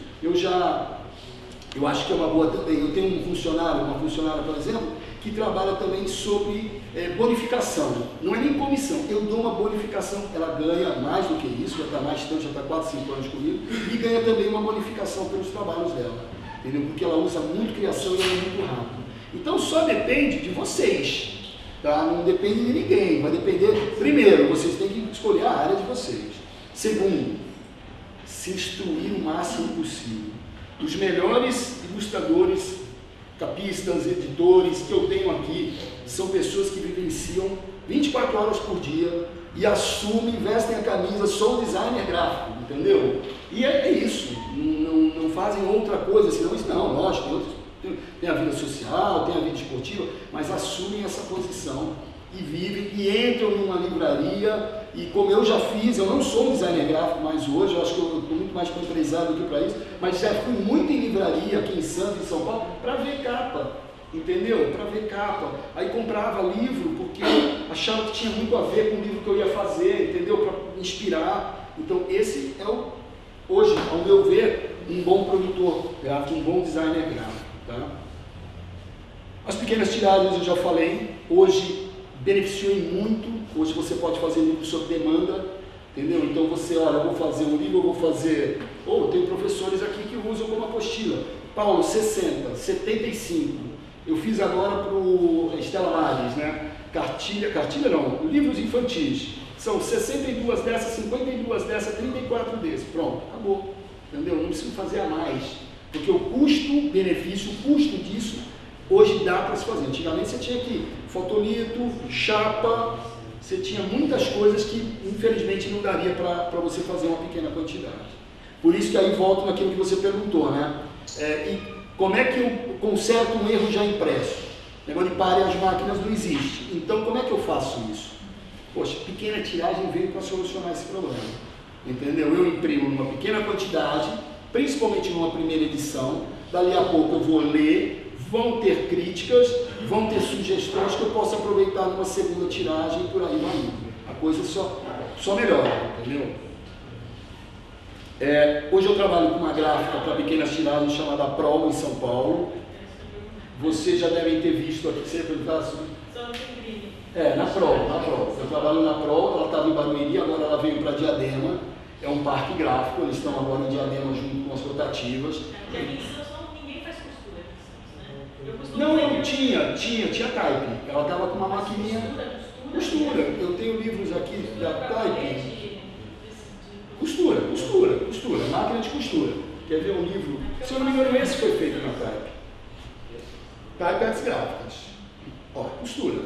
Eu acho que é uma boa também. Eu tenho uma funcionária, por exemplo, que trabalha também sobre bonificação. Não é nem comissão, eu dou uma bonificação, ela ganha mais do que isso, já está mais tempo, já está 4, 5 anos comigo, e ganha também uma bonificação pelos trabalhos dela, entendeu? Porque ela usa muito criação e ela é muito rápida. Então só depende de vocês, tá? Não depende de ninguém, vai depender, primeiro, vocês têm que escolher a área de vocês. Segundo, se instruir o máximo possível. Os melhores ilustradores, capistas, editores que eu tenho aqui são pessoas que vivenciam 24 horas por dia e assumem, vestem a camisa, sou designer gráfico, entendeu? E é isso, não fazem outra coisa senão isso, não, lógico, tem a vida social, tem a vida esportiva, mas assumem essa posição e vivem e entram numa livraria. E como eu já fiz, eu não sou um designer gráfico mais hoje, eu acho que eu estou muito mais empresariado do que para isso, mas já fui muito em livraria aqui em Santos, em São Paulo, para ver capa, entendeu? Para ver capa. Aí comprava livro porque achava que tinha muito a ver com o livro que eu ia fazer, entendeu? Para inspirar. Então esse é hoje, ao meu ver, um bom produtor gráfico, um bom designer gráfico, tá? As pequenas tiragens eu já falei, hoje beneficiou muito. Hoje você pode fazer livro sob demanda, entendeu? Então você, olha, eu vou fazer um livro, eu vou fazer... Ou tem professores aqui que usam como apostila. Paulo, 60, 75. Eu fiz agora para o Estela Maris, né? Cartilha não, livros infantis. São 62 dessas, 52 dessas, 34 desses. Pronto, acabou. Entendeu? Não preciso fazer a mais. Porque o custo-benefício, o custo disso Hoje dá para se fazer. Antigamente você tinha que fotolito, chapa, você tinha muitas coisas que infelizmente não daria para você fazer uma pequena quantidade. Por isso que aí volto naquilo que você perguntou, né? E como é que eu conserto um erro já impresso? O negócio de pare as máquinas não existe. Então como é que eu faço isso? Poxa, pequena tiragem veio para solucionar esse problema. Entendeu? Eu imprimo numa pequena quantidade, principalmente numa primeira edição, dali a pouco eu vou ler, vão ter críticas, vão ter sugestões que eu posso aproveitar numa segunda tiragem e por aí vai indo. A coisa só melhora, entendeu? Hoje eu trabalho com uma gráfica para pequenas tiragens chamada Pro em São Paulo. Vocês já devem ter visto aqui, você perguntar sobre... na Pro. Eu trabalho na Pro, ela estava em Barueri, agora ela veio para Diadema. É um parque gráfico, eles estão agora em Diadema junto com as rotativas. Ninguém faz costura, né? Não, tinha Type. Ela estava com uma maquininha. Costura. Eu tenho livros aqui da Type. Costura. Máquina de costura. Quer ver um livro? Se eu não me engano, esse foi feito na Type. Type Artes Gráficas. Ó, costura.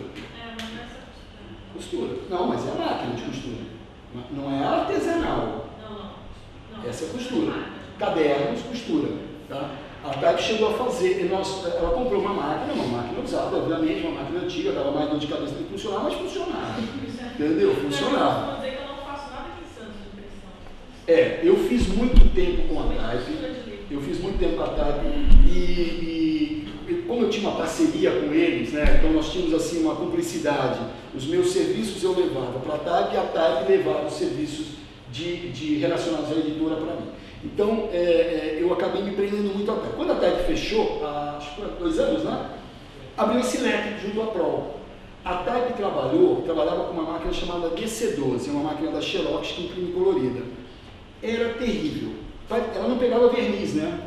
Costura. Não, mas é a máquina de costura. Não é artesanal. Não. Essa é costura. Cadernos, costura. Tá? A Type chegou a fazer, ela comprou uma máquina usada, obviamente, uma máquina antiga, dava mais dor de cabeça de funcionar, mas funcionava. Entendeu? Funcionava. Eu vou dizer que eu não faço nada aqui em Santos de impressão. Eu fiz muito tempo com a Type. E como eu tinha uma parceria com eles, né, então nós tínhamos assim uma cumplicidade. Os meus serviços eu levava para a Type e a Type levava os serviços de relacionados à editora para mim. Então, eu acabei me prendendo muito à Type. Quando a Type fechou, acho que 2 anos, né? Abriu esse leque junto à Pro. A Type trabalhava com uma máquina chamada DC12, uma máquina da Xerox que imprime colorida. Era terrível. Ela não pegava verniz, né?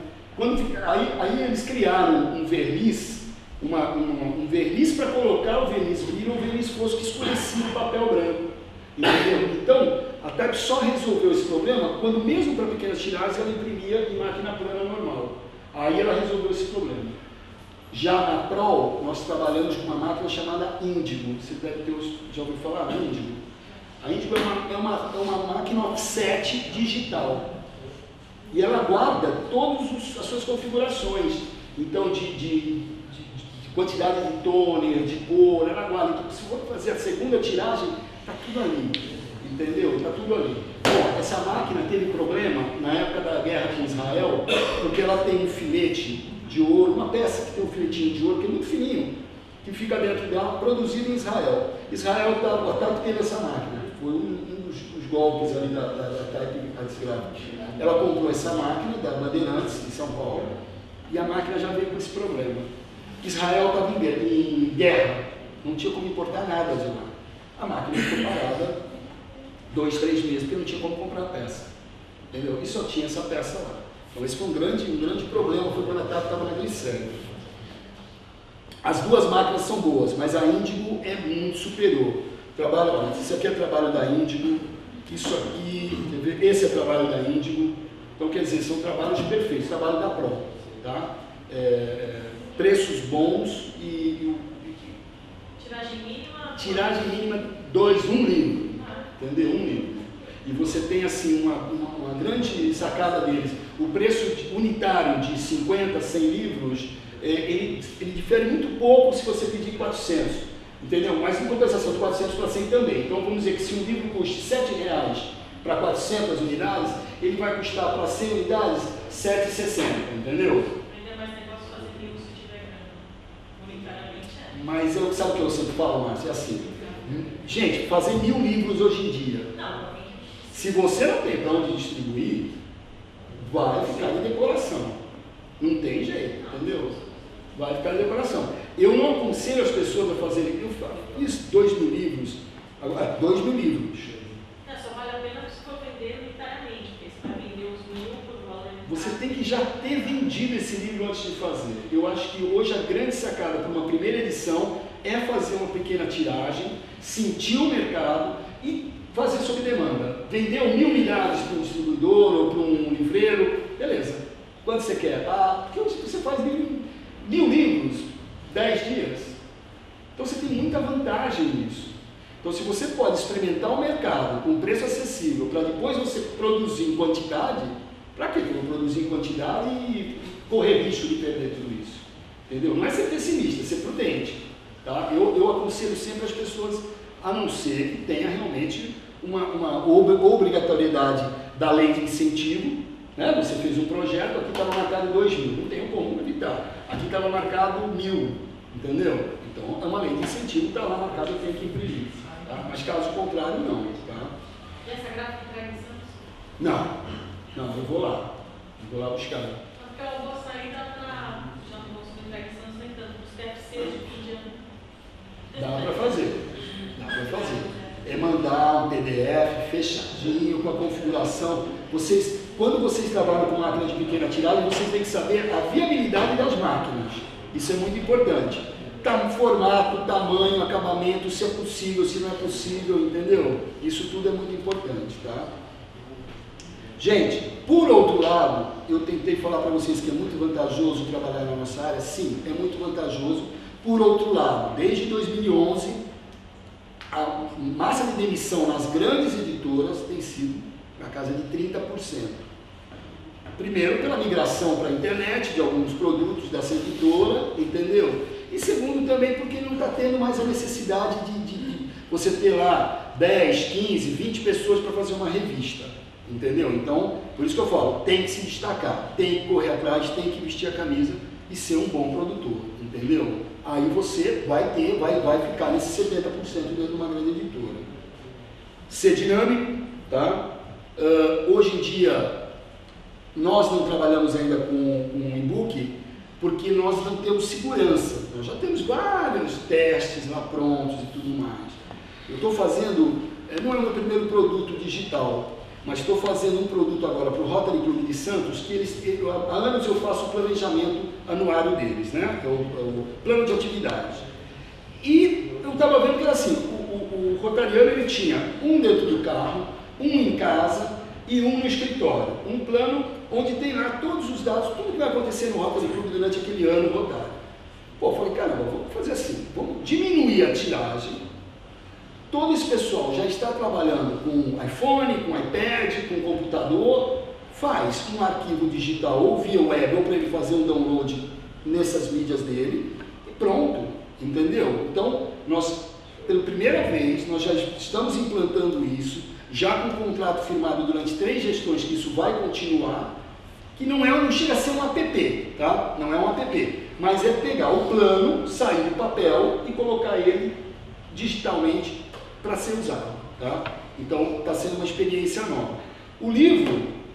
Aí eles criaram um verniz, um verniz para colocar o verniz brilho, um verniz fosco que escurecia o papel branco. Entendeu? Então, a Type só resolveu esse problema quando, mesmo para pequenas tiragens, ela imprimia em máquina plana normal. Aí ela resolveu esse problema. Já na Pro, nós trabalhamos com uma máquina chamada Índigo. Você deve ter já ouviu falar da Índigo? A Índigo é uma máquina offset digital. E ela guarda todas as suas configurações. Então, de quantidade de toner, de cor, ela guarda. Então, se for fazer a segunda tiragem, está tudo ali. Entendeu? Está tudo ali. Bom, essa máquina teve problema na época da guerra com Israel, porque ela tem um filete de ouro, uma peça que tem um filetinho de ouro, que é muito fininho, que fica dentro dela, produzido em Israel. A Type teve essa máquina. Foi um dos golpes ali da Type Artes Gráficas. Ela comprou essa máquina da Bandeirantes, em São Paulo, e a máquina já veio com esse problema. Israel estava em guerra, não tinha como importar nada de lá. A máquina ficou parada 2, 3 meses, porque não tinha como comprar a peça. Entendeu? E só tinha essa peça lá. Então esse foi um grande problema, foi quando a Type estava na Glicério. As duas máquinas são boas, mas a Índigo é muito superior. Esse aqui é trabalho da Índigo, isso aqui, esse é trabalho da Índigo. Então, quer dizer, são trabalhos perfeitos, trabalho da Pro, tá? Preços bons e tiragem mínima 1 livro, entendeu? 1 livro. E você tem assim uma grande sacada deles. O preço unitário de 50, 100 livros, ele difere muito pouco se você pedir 400. Entendeu? Mas em compensação de 400 para 100 também. Então vamos dizer que se um livro custe R$7 para 400 unidades, ele vai custar para 100 unidades R$7,60, entendeu? Ainda mais negócio fazer livro se tiver grana. Monetariamente Mas sabe o que eu sempre falo, Márcio? É assim. Gente, fazer 1000 livros hoje em dia. Não. Se você não tem para onde distribuir, vai ficar de decoração. Não tem jeito, entendeu? Vai ficar de decoração. Eu não aconselho as pessoas a fazerem. Eu fiz 2.000 livros. Agora, 2.000 livros. Não, só vale a pena se for vender unitariamente, porque você vai vender os 1000 por valor. Você tem que já ter vendido esse livro antes de fazer. Eu acho que hoje a grande sacada para uma primeira edição é fazer uma pequena tiragem, sentir o mercado e fazer sob demanda. Vendeu 1000 unidades para um distribuidor ou para um livreiro, beleza. Quanto você quer? Porque você faz 1000 livros, 10 dias. Então você tem muita vantagem nisso. Então se você pode experimentar o mercado com preço acessível para depois você produzir em quantidade, para que eu vou produzir em quantidade e correr risco de perder tudo isso? Entendeu? Não é ser pessimista, é ser prudente. Tá? Eu aconselho sempre as pessoas, a não ser que tenha realmente uma obrigatoriedade da lei de incentivo, né? Você fez um projeto, aqui estava marcado 2.000, não tem como evitar. Aqui estava marcado 1.000, entendeu? Então é uma lei de incentivo, está lá marcado, eu tenho que imprimir. Tá? Mas caso contrário, não. Tá? E essa gráfica entrega em Santos? Não, eu vou lá buscar. Porque eu vou sair já não vou subir entrega em Santos nem tanto, os TFCs de fim de ano. Dá para fazer. É mandar um PDF fechadinho, com a configuração. Quando vocês trabalham com máquinas de pequena tiragem, vocês têm que saber a viabilidade das máquinas. Isso é muito importante. Formato, tamanho, acabamento, se é possível, se não é possível, entendeu? Isso tudo é muito importante, tá? Gente, por outro lado, eu tentei falar para vocês que é muito vantajoso trabalhar na nossa área. Sim, é muito vantajoso. Por outro lado, desde 2011, a massa de demissão nas grandes editoras tem sido na casa de 30%. Primeiro, pela migração para a internet de alguns produtos dessa editora, entendeu? E segundo, também porque não está tendo mais a necessidade de você ter lá 10, 15, 20 pessoas para fazer uma revista, entendeu? Então, por isso que eu falo, tem que se destacar, tem que correr atrás, tem que vestir a camisa e ser um bom produtor, entendeu? Aí você vai ficar nesse 70% dentro de uma grande editora. Ser dinâmico, tá? Hoje em dia, nós não trabalhamos ainda com e-book porque nós não temos segurança. Nós já temos vários testes lá prontos e tudo mais. Eu estou fazendo, não é o meu primeiro produto digital, mas estou fazendo um produto agora para o Rotary Club de Santos, que há anos eu faço o planejamento anuário deles, né? É o plano de atividades. E eu estava vendo que era assim, o rotariano ele tinha um dentro do carro, um em casa e um no escritório. Um plano onde tem lá todos os dados, tudo que vai acontecer no Rotary Club durante aquele ano rotário. Pô, eu falei, caramba, vamos fazer assim, vamos diminuir a tiragem. Todo esse pessoal já está trabalhando com iPhone, com iPad, com computador, faz um arquivo digital ou via web, ou para ele fazer um download nessas mídias dele, e pronto, entendeu? Então, nós, pela primeira vez, nós já estamos implantando isso, já com um contrato firmado durante 3 gestões, que isso vai continuar, que não chega a ser um app, tá? Não é um app, mas é pegar o plano, sair do papel e colocar ele digitalmente para ser usado, tá? Então está sendo uma experiência nova. O livro,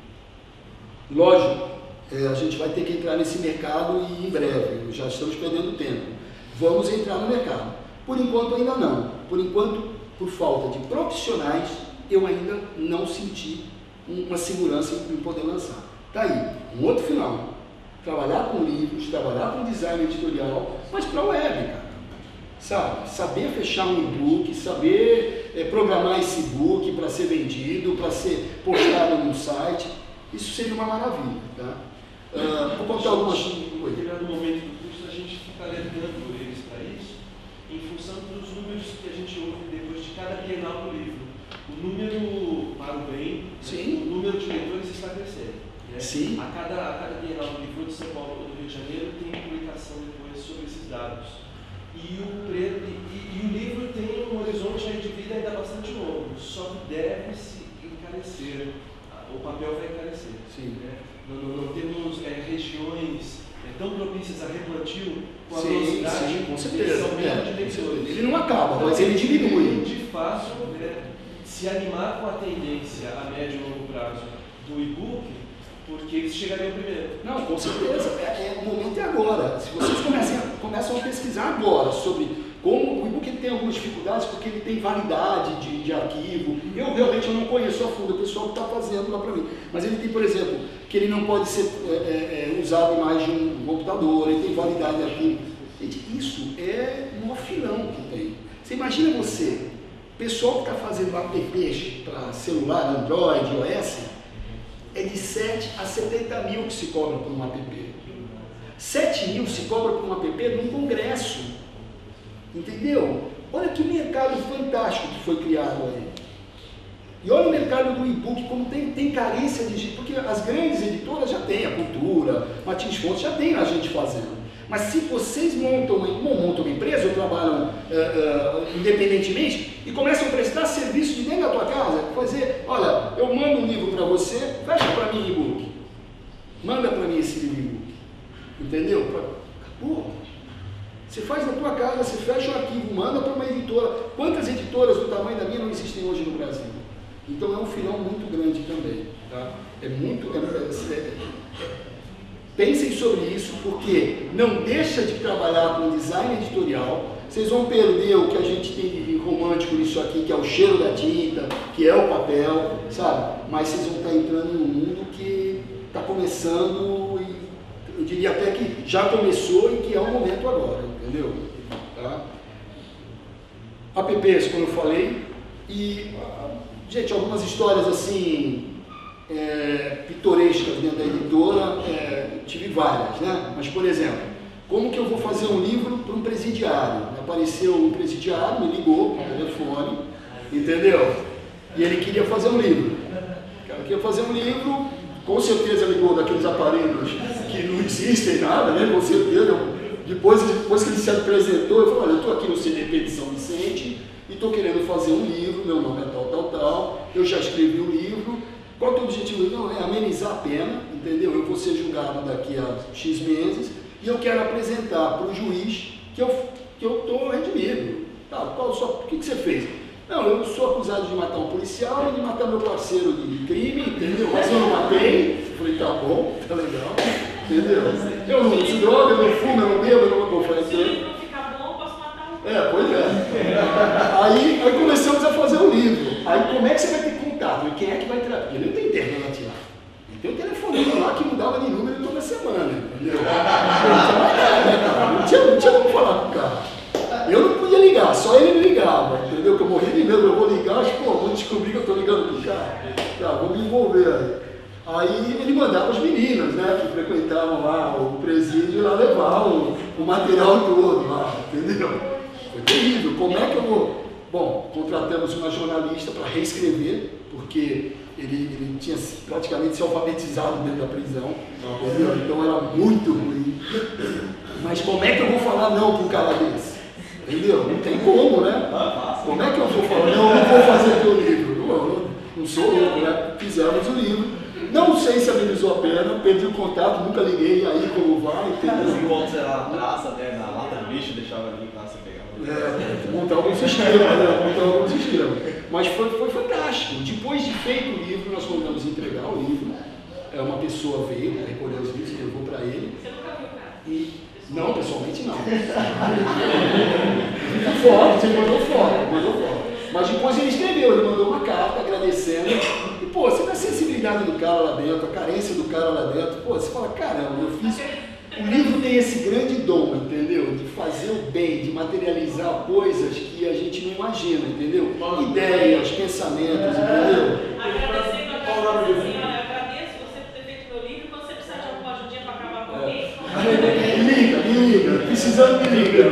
lógico, a gente vai ter que entrar nesse mercado e em breve, já estamos perdendo tempo. Vamos entrar no mercado. Por enquanto ainda não. Por enquanto, por falta de profissionais, eu ainda não senti uma segurança em poder lançar. Tá aí, um outro final. Trabalhar com livros, trabalhar com design editorial, mas para a web, cara. Sabe? Saber fechar um e-book, saber programar esse e-book para ser vendido, para ser postado no site, isso seria uma maravilha, tá? Vou contar algumas... Em determinado momento do curso, a gente fica alertando eles para isso, em função dos números que a gente ouve depois de cada bienal do livro. O número, para o bem, Sim. O número de leitores está crescendo. Né? Sim. A cada bienal do livro de São Paulo ou do Rio de Janeiro tem publicação depois sobre esses dados. E o livro tem um horizonte aí de vida ainda bastante longo, só que deve se encarecer, o papel vai encarecer. Sim. Né? Não temos regiões tão propícias a replantio com a Sim, velocidade sim, com certeza. são menos de leitores. Ele não acaba, Então, mas ele diminui. de fato, se animar com a tendência a médio e longo prazo do e-book, porque eles chegariam primeiro. Não, com certeza. O momento é agora. Se vocês começam a pesquisar agora sobre como o e-book tem algumas dificuldades, porque ele tem validade de arquivo. Eu realmente não conheço a fundo, o pessoal que está fazendo lá para mim. Mas ele tem, por exemplo, que ele não pode ser usado em mais de um computador, ele tem validade de arquivo. Gente, isso é um filão que tem. Você imagina você, pessoal que está fazendo apps para celular, Android, iOS, é de 7 a 70 mil que se cobra por um app. 7.000 se cobra por um app num congresso. Entendeu? Olha que mercado fantástico que foi criado aí. E olha o mercado do e-book, como tem carência de gente, porque as grandes editoras já têm, a Cultura, Martins Fontes já tem a gente fazendo. Mas se vocês montam uma empresa ou trabalham independentemente e começam a prestar serviço de dentro da tua casa, fazer, olha, eu mando um livro para você, fecha para mim e-book. Manda para mim esse e-book. Entendeu? Acabou. Você faz na tua casa, você fecha o arquivo, manda para uma editora. Quantas editoras do tamanho da minha não existem hoje no Brasil? Então é um filão muito grande também. Tá? Pensem sobre isso, porque não deixa de trabalhar com design editorial. Vocês vão perder o que a gente tem de romântico nisso aqui, que é o cheiro da tinta, que é o papel, sabe? Mas vocês vão estar entrando num mundo que está começando, e eu diria até que já começou e que é o momento agora, entendeu? Tá? Apps, como eu falei, e, gente, algumas histórias assim, pitorescas dentro da editora, tive várias, né? Mas, por exemplo, como que eu vou fazer um livro para um presidiário? Apareceu um presidiário, me ligou no telefone, entendeu? E ele queria fazer um livro. O cara queria fazer um livro, com certeza ligou daqueles aparelhos que não existem nada, né? Com certeza. Depois que ele se apresentou, eu falei, olha, eu estou aqui no CDP de São Vicente e estou querendo fazer um livro, meu nome é tal, eu já escrevi o livro. Qual é o teu objetivo? Não, é amenizar a pena, entendeu? Eu vou ser julgado daqui a X meses e eu quero apresentar para o juiz que eu estou redimido. Tá, o que você fez? Não, eu sou acusado de matar um policial e de matar meu parceiro de crime, entendeu? Mas eu não matei. Eu falei, tá bom, tá legal, entendeu? Eu não uso droga, eu não fumo, eu não bebo, eu não fazer. Se o livro não ficar bom, eu posso matar um. Pois é. Aí começamos a fazer o livro. Aí como é que você vai ter contato? E quem é que vai entrar? Porque ele não tem internet lá. Ele tem um telefone lá que mudava de número toda semana, entendeu? Não tinha como falar com o cara. Eu não podia ligar, só ele me ligava, entendeu? Que eu morri de medo, eu vou ligar, acho que vou descobrir que eu estou ligando pro cara. Tá, vou me envolver aí. Aí ele mandava as meninas, né, que frequentavam lá o presídio, lá levar o material todo lá, entendeu? Foi terrível. Como é que eu vou? Bom, contratamos uma jornalista para reescrever, porque ele tinha praticamente se alfabetizado dentro da prisão, entendeu? Então era muito ruim. Mas como é que eu vou falar não para um cara desse? Entendeu? Não tem como, né? Como é que eu vou falar? Não vou fazer teu livro. Não sou eu, né? Fizemos o livro. Não sei se amenizou a pena, perdi o contato, nunca liguei, e aí como vai, entendeu? Enquanto você lá na praça, né, na lata do lixo, deixava ali para você pegar. Montar algum sistema, Mas foi fantástico. Depois de feito o livro, nós mandamos entregar o livro. Uma pessoa veio, recolheu os livros, levou para ele. Você nunca viu, cara? Não, pessoalmente não. Foto, você mandou foto. Mas depois ele escreveu, ele mandou uma carta agradecendo. E, pô, você vê a sensibilidade do cara lá dentro, a carência do cara lá dentro. Pô, você fala, caramba, eu fiz... O livro tem esse grande dom, entendeu? De fazer o bem, de materializar coisas que a gente não imagina, entendeu? Ideias, pensamentos, entendeu? Agradecendo a cara assim, olha, eu agradeço você por ter feito meu livro. Quando você precisar de alguma ajudinha para acabar com alguém, Me liga. Precisando, me liga.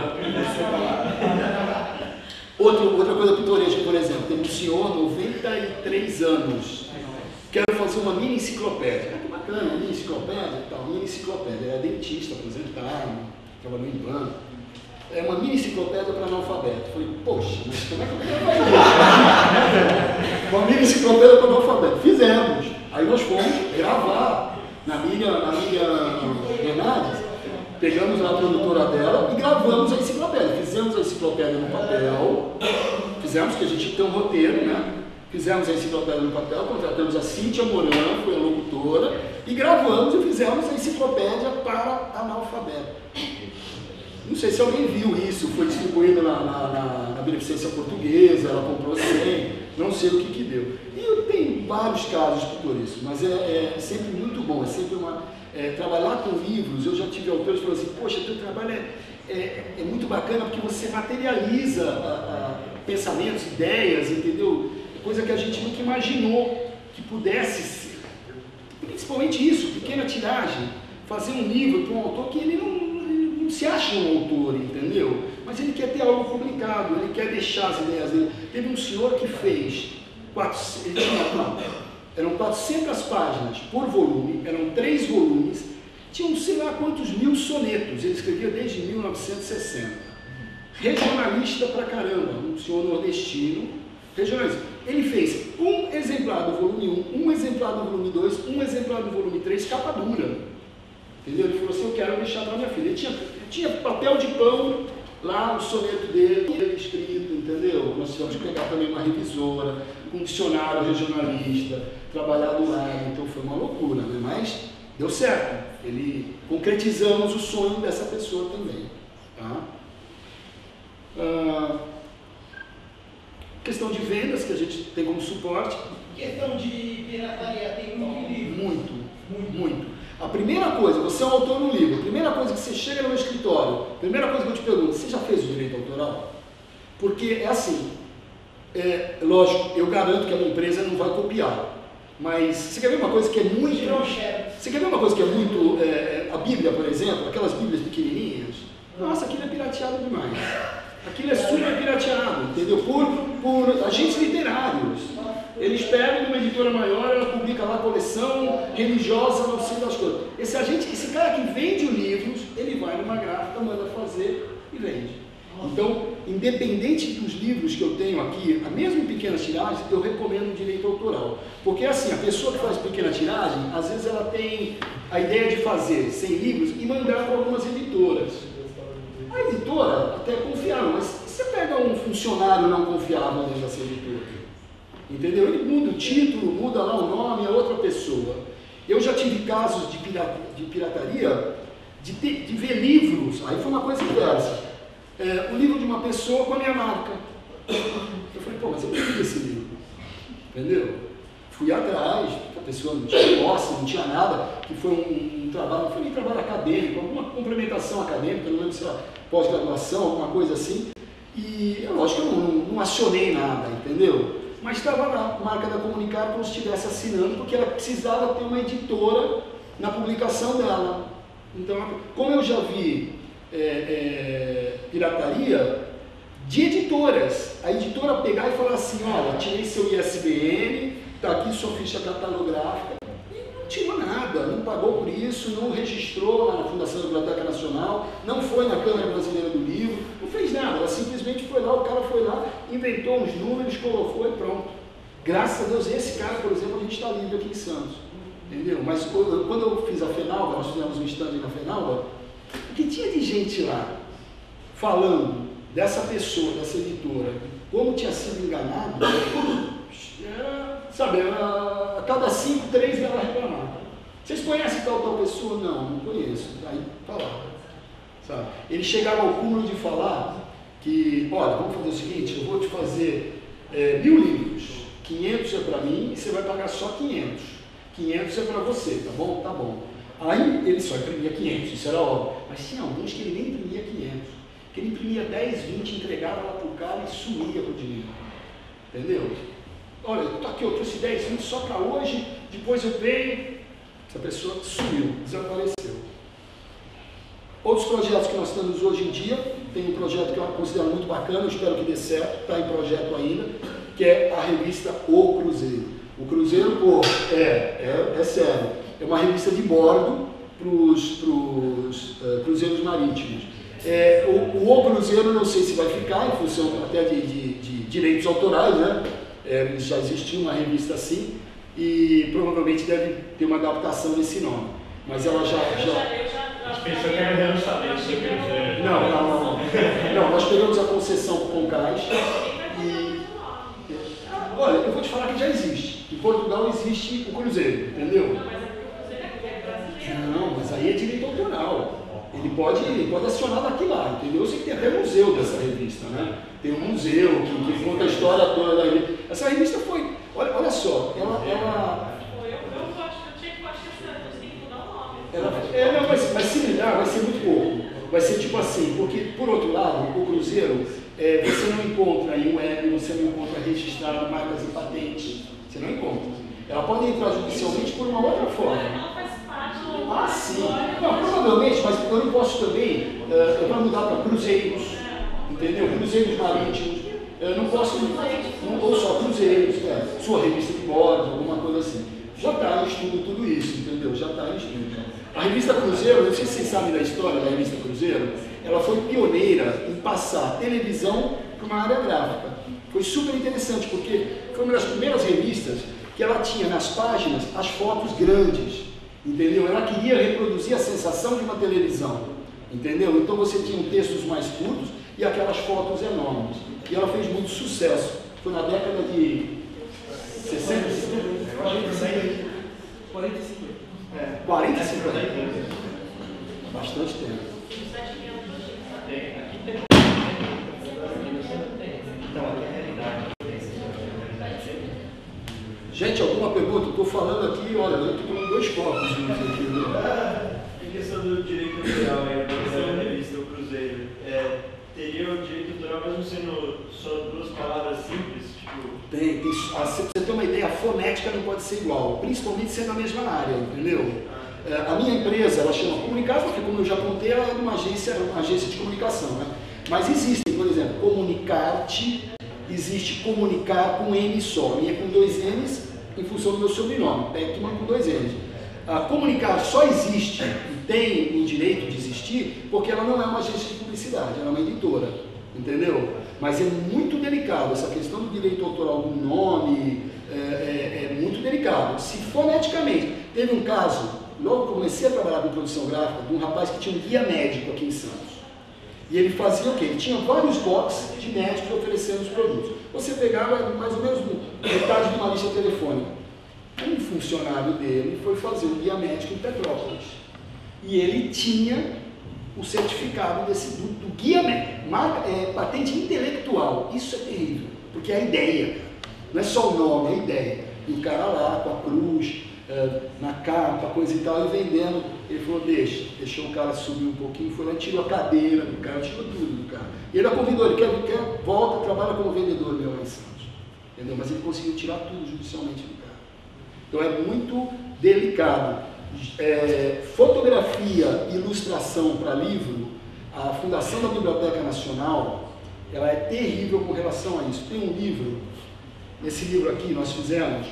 Outra coisa pitoresca, por exemplo, tem um senhor, 93 anos, quero fazer uma mini enciclopédia. Que bacana, uma mini enciclopédia e tal. Mini enciclopédia, é dentista, aposentado, trabalhou em banco. É uma mini enciclopédia para analfabeto. Falei, poxa, mas como é que eu quero fazer isso? Uma mini enciclopédia para analfabeto. Fizemos. Aí nós fomos gravar na minha Renades, pegamos a produtora dela e gravamos a enciclopédia. Fizemos a enciclopédia no papel, fizemos, que a gente tem um roteiro, né? Fizemos a enciclopédia no papel, contratamos a Cíntia Moran, foi a locutora, e gravamos e fizemos a enciclopédia para analfabeto. Não sei se alguém viu isso, foi distribuído na Beneficência Portuguesa, ela comprou 100, não sei o que deu. E tem vários casos pitorescos, mas é sempre muito bom, é sempre trabalhar com livros. Eu já tive autores que falam assim, poxa, teu trabalho é muito bacana porque você materializa pensamentos, ideias, entendeu? Coisa que a gente nunca imaginou que pudesse ser. Principalmente isso, pequena tiragem. fazer um livro para um autor que ele não se acha um autor, entendeu? Mas ele quer ter algo publicado, ele quer deixar as ideias dele. Teve um senhor que fez, eram 400 páginas por volume, eram 3 volumes, tinham sei lá quantos mil sonetos, ele escrevia desde 1960. Regionalista pra caramba, um senhor nordestino, regionalista. Ele fez um exemplar do volume 1, um exemplar do volume 2, um exemplar do volume 3, capa dura. Entendeu? Ele falou assim, eu quero deixar para minha filha. Ele tinha papel de pão lá no soneto dele, ele escrito, entendeu? Nós tivemos que pegar também uma revisora, um dicionário regionalista, trabalhar do lado, então foi uma loucura, né? Mas deu certo. Concretizamos o sonho dessa pessoa também. Tá? Questão de vendas, que a gente tem como suporte. Questão de pirataria, tem muito livro. Muito. A primeira coisa, você é um autor no livro, a primeira coisa que você chega no meu escritório, a primeira coisa que eu te pergunto, você já fez o direito autoral? Porque é assim, lógico, eu garanto que a minha empresa não vai copiar, mas você quer ver uma coisa que é muito... Você quer ver uma coisa que é muito... a Bíblia, por exemplo, aquelas Bíblias pequenininhas, nossa, aquilo é pirateado demais. Aquilo é super pirateado, entendeu? Por agentes literários. Eles pegam uma editora maior, ela publica lá a coleção religiosa, não sei das coisas. Esse cara que vende os livros, ele vai numa gráfica, manda fazer e vende. Então, independente dos livros que eu tenho aqui, mesmo em pequenas tiragens, eu recomendo o direito autoral. Porque assim, a pessoa que faz pequena tiragem, às vezes ela tem a ideia de fazer 100 livros e mandar para algumas editoras. A editora até é confiável, mas se você pega um funcionário não confiável dentro dessa editora, entendeu? Ele muda o título, muda lá o nome, é outra pessoa. Eu já tive casos de pirataria, de ver livros, aí foi uma coisa inversa. O livro de uma pessoa com a minha marca. Eu falei, pô, mas eu não vi esse livro. Entendeu? Fui atrás, a pessoa não tinha posse, não tinha nada, que foi um trabalho, não foi nem trabalho acadêmico, alguma complementação acadêmica, não lembro se era pós-graduação, alguma coisa assim. E é lógico que eu não acionei nada, entendeu? Mas estava lá, a marca da Comunicar, como se estivesse assinando, porque ela precisava ter uma editora na publicação dela. Então, como eu já vi pirataria de editoras, a editora pegar e falar assim, olha, tirei seu ISBN, está aqui sua ficha catalográfica, e não tirou nada, não pagou por isso, não registrou lá na Fundação da Biblioteca Nacional, não foi na Câmara Brasileira do Livro, não fez nada, ela simplesmente foi lá, o cara foi lá, inventou uns números, colocou e pronto. Graças a Deus, esse cara, por exemplo, a gente está livre aqui em Santos, entendeu? Mas quando eu fiz a FENALBA, nós fizemos um stand na FENALBA, o que tinha de gente lá falando dessa pessoa, dessa editora, como tinha sido enganado, a cada 5, 3 ela reclamava. Vocês conhecem tal pessoa? Não conheço. Aí falava. Sabe? Ele chegava ao cúmulo de falar que, olha, vamos fazer o seguinte, eu vou te fazer 1000 livros, 500 é para mim e você vai pagar só 500. 500 é para você, tá bom? Tá bom. Aí ele só imprimia 500, isso era óbvio. Mas tinha alguns que ele nem imprimia 500. Que ele imprimia 10, 20, entregava lá para o cara e sumia com o dinheiro. Entendeu? Olha, aqui eu trouxe 10, 20 só para hoje, depois eu venho. Essa pessoa sumiu, desapareceu. Outros projetos que nós temos hoje em dia, tem um projeto que eu considero muito bacana, eu espero que dê certo, está em projeto ainda, que é a revista O Cruzeiro. O Cruzeiro, pô, é sério. É uma revista de bordo para os cruzeiros marítimos. O Cruzeiro não sei se vai ficar, em função até de direitos autorais, né? Já existia uma revista assim, e provavelmente deve ter uma adaptação nesse nome. Mas ela já... A gente pensou que era lançamento do Cruzeiro. Não, nós pegamos a concessão com o Concais e... Olha, eu vou te falar que já existe. Em Portugal existe o Cruzeiro, entendeu? Não, mas aí é direito autoral. Ele pode acionar daqui lá, entendeu? Eu sei que tem até museu dessa revista, né? Tem um museu que conta a história toda da revista. Essa revista foi, olha só, ela mas similar vai ser muito pouco. Vai ser tipo assim, porque por outro lado, o Cruzeiro, você não encontra em web, você não encontra registrado marcas e patentes. Você não encontra. Ela pode entrar judicialmente por uma outra forma. Ela faz parte Ah, sim. Não, provavelmente, mas eu não posso também, para mudar para cruzeiros, entendeu? Cruzeiros marítimos. Eu não posso, ou só cruzeiros, sua revista de bordo, alguma coisa assim. Já está em estudo tudo isso, entendeu? Já está em estudo. A revista Cruzeiro, não sei se vocês sabem da história da revista Cruzeiro, ela foi pioneira em passar televisão para uma área gráfica. Foi super interessante, porque foi uma das primeiras revistas que ela tinha nas páginas as fotos grandes, entendeu? Ela queria reproduzir a sensação de uma televisão, entendeu? Então você tinha textos mais curtos e aquelas fotos enormes. E ela fez muito sucesso. Foi na década de 60, 45 anos. Bastante tempo. Gente, alguma pergunta? Estou falando aqui, olha, eu estou tomando 2 copos juntos aqui. Em questão do direito autoral, a revista O Cruzeiro, teria o direito autoral mesmo sendo só 2 palavras simples? Tipo... Tem. Pra você ter uma ideia, a fonética não pode ser igual, principalmente sendo a mesma área, entendeu? A minha empresa, ela chama Comunicar, porque como eu já contei, ela é uma agência de comunicação, né? Mas existem, por exemplo, Comunicarte, existe Comunicar com M só, a minha é com 2 N's, em função do meu sobrenome, Peckman com 2 N's. A Comunicar só existe e tem o direito de existir porque ela não é uma agência de publicidade, ela é uma editora, entendeu? Mas é muito delicado, essa questão do direito autoral do nome é muito delicado. Se foneticamente, teve um caso, logo que eu comecei a trabalhar com produção gráfica, de um rapaz que tinha um guia médico aqui em Santos. E ele fazia o quê? Ele tinha vários boxes de médicos oferecendo os produtos. Você pegava mais ou menos metade de uma lista telefônica. Um funcionário dele foi fazer um guia médico em Petrópolis. E ele tinha o certificado do guia médico. Patente intelectual. Isso é terrível, porque é a ideia. Não é só o nome, é a ideia. E o cara lá com a cruz, na capa, coisa e tal, e vendendo. Ele falou, deixou o cara subir um pouquinho, foi lá e tirou a cadeira do cara, tirou tudo do cara. E ele a convidou, ele quer volta, trabalha como vendedor meu lá em Santos. Entendeu? Mas ele conseguiu tirar tudo judicialmente do cara. Então é muito delicado. Fotografia e ilustração para livro, a Fundação da Biblioteca Nacional, ela é terrível com relação a isso. Tem um livro, esse livro aqui nós fizemos,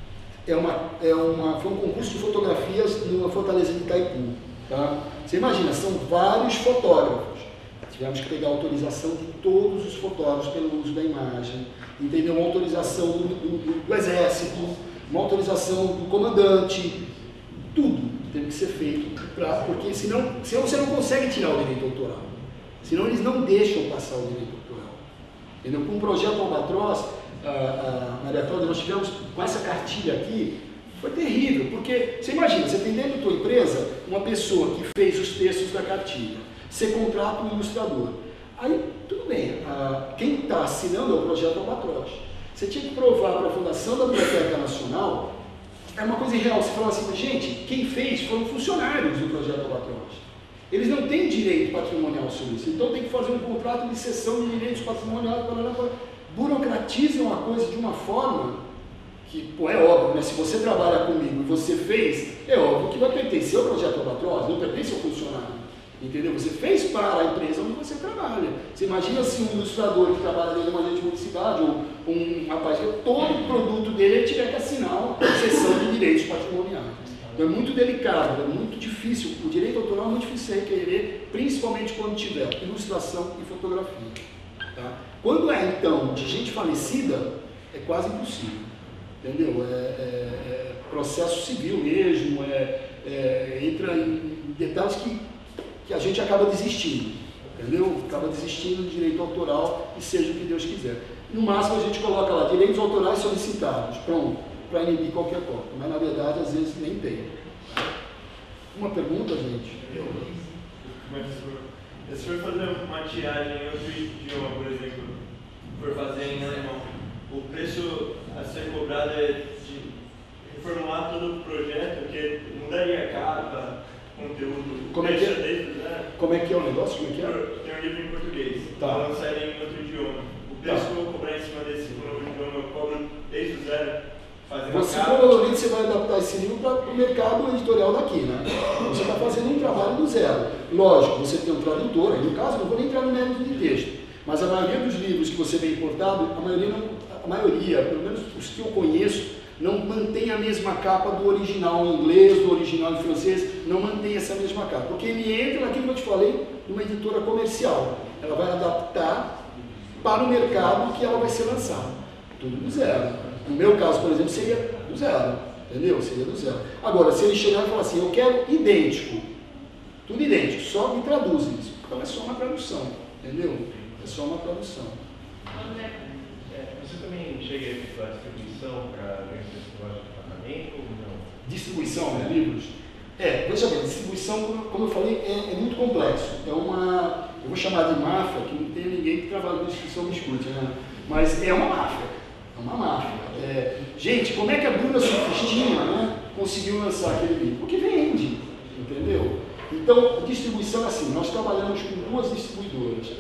foi um concurso de fotografias na Fortaleza de Itaipu. Tá? Você imagina, são vários fotógrafos. Tivemos que pegar a autorização de todos os fotógrafos pelo uso da imagem, entendeu? Uma autorização do Exército, uma autorização do comandante, tudo teve que ser feito, porque senão você não consegue tirar o direito autoral. Senão eles não deixam passar o direito autoral. Entendeu? Com o projeto Albatroz, Maria Cláudia, nós tivemos com essa cartilha aqui, foi terrível, porque você imagina, você tem dentro da tua empresa uma pessoa que fez os textos da cartilha, você contrata um ilustrador. Aí, tudo bem, quem está assinando é o projeto Albatroz. Você tinha que provar para a Fundação da Biblioteca Nacional, é uma coisa irreal, você fala assim, gente, quem fez foram funcionários do projeto Albatroz. Eles não têm direito patrimonial sobre isso, então tem que fazer um contrato de cessão de direitos patrimoniais, burocratizam a coisa de uma forma que, é óbvio, né? Se você trabalha comigo e você fez, é óbvio que vai pertencer ao projeto Albatroz, não pertence ao funcionário, entendeu? Você fez para a empresa onde você trabalha. Você imagina se um ilustrador que trabalha dentro de uma agência de publicidade ou um rapaz que todo o produto dele ele tiver que assinar a cessão de direitos patrimoniais. Então é muito delicado, é muito difícil, o direito autoral é muito difícil de requerer, principalmente quando tiver ilustração e fotografia. Tá? Quando é, então, de gente falecida, é quase impossível, entendeu? É processo civil mesmo, entra em detalhes que a gente acaba desistindo, entendeu? Acaba desistindo do direito autoral e seja o que Deus quiser. No máximo a gente coloca lá, direitos autorais solicitados, pronto, para inibir qualquer cópia, mas na verdade às vezes nem tem. Uma pergunta, gente? Se for fazer uma tiragem em outro idioma, por exemplo, for fazer em alemão, o preço a ser cobrado é de reformular todo o projeto, porque mudaria a capa, conteúdo, como é que é o negócio? Como é que é? Tem um livro em português, tá. Lançaria em outro idioma. O preço que eu vou cobrar em cima desse novo idioma, eu cobro desde o zero. fazer Você uma capa. provavelmente você vai adaptar esse livro para o mercado editorial daqui, né? Você está fazendo um trabalho do zero. Lógico, você tem um tradutor, aí no caso, não vou nem entrar no mérito de texto, mas a maioria dos livros que você vê importado, a maioria, pelo menos os que eu conheço, não mantém a mesma capa do original em inglês, do original em francês, não mantém essa mesma capa, porque ele entra naquilo que eu te falei, numa editora comercial. Ela vai adaptar para o mercado que ela vai ser lançada. Tudo do zero. No meu caso, por exemplo, seria do zero. Entendeu? Seria do zero. Agora, se ele chegar e falar assim, eu quero idêntico, tudo idêntico, só me traduz isso. Então é só uma tradução. Entendeu? É só uma tradução. Você também chega a efetuar distribuição para grandes festivais de departamento ou não? Distribuição de livros? Veja bem, distribuição, como eu falei, é muito complexo. É uma, eu vou chamar de máfia, que não tem ninguém que trabalha com distribuição me escute, né? Mas é uma máfia. É uma máfia. Gente, como é que a Bruna Sufistinha, né, conseguiu lançar aquele livro? Porque vende, entendeu? Então, distribuição é assim, nós trabalhamos com duas distribuidoras.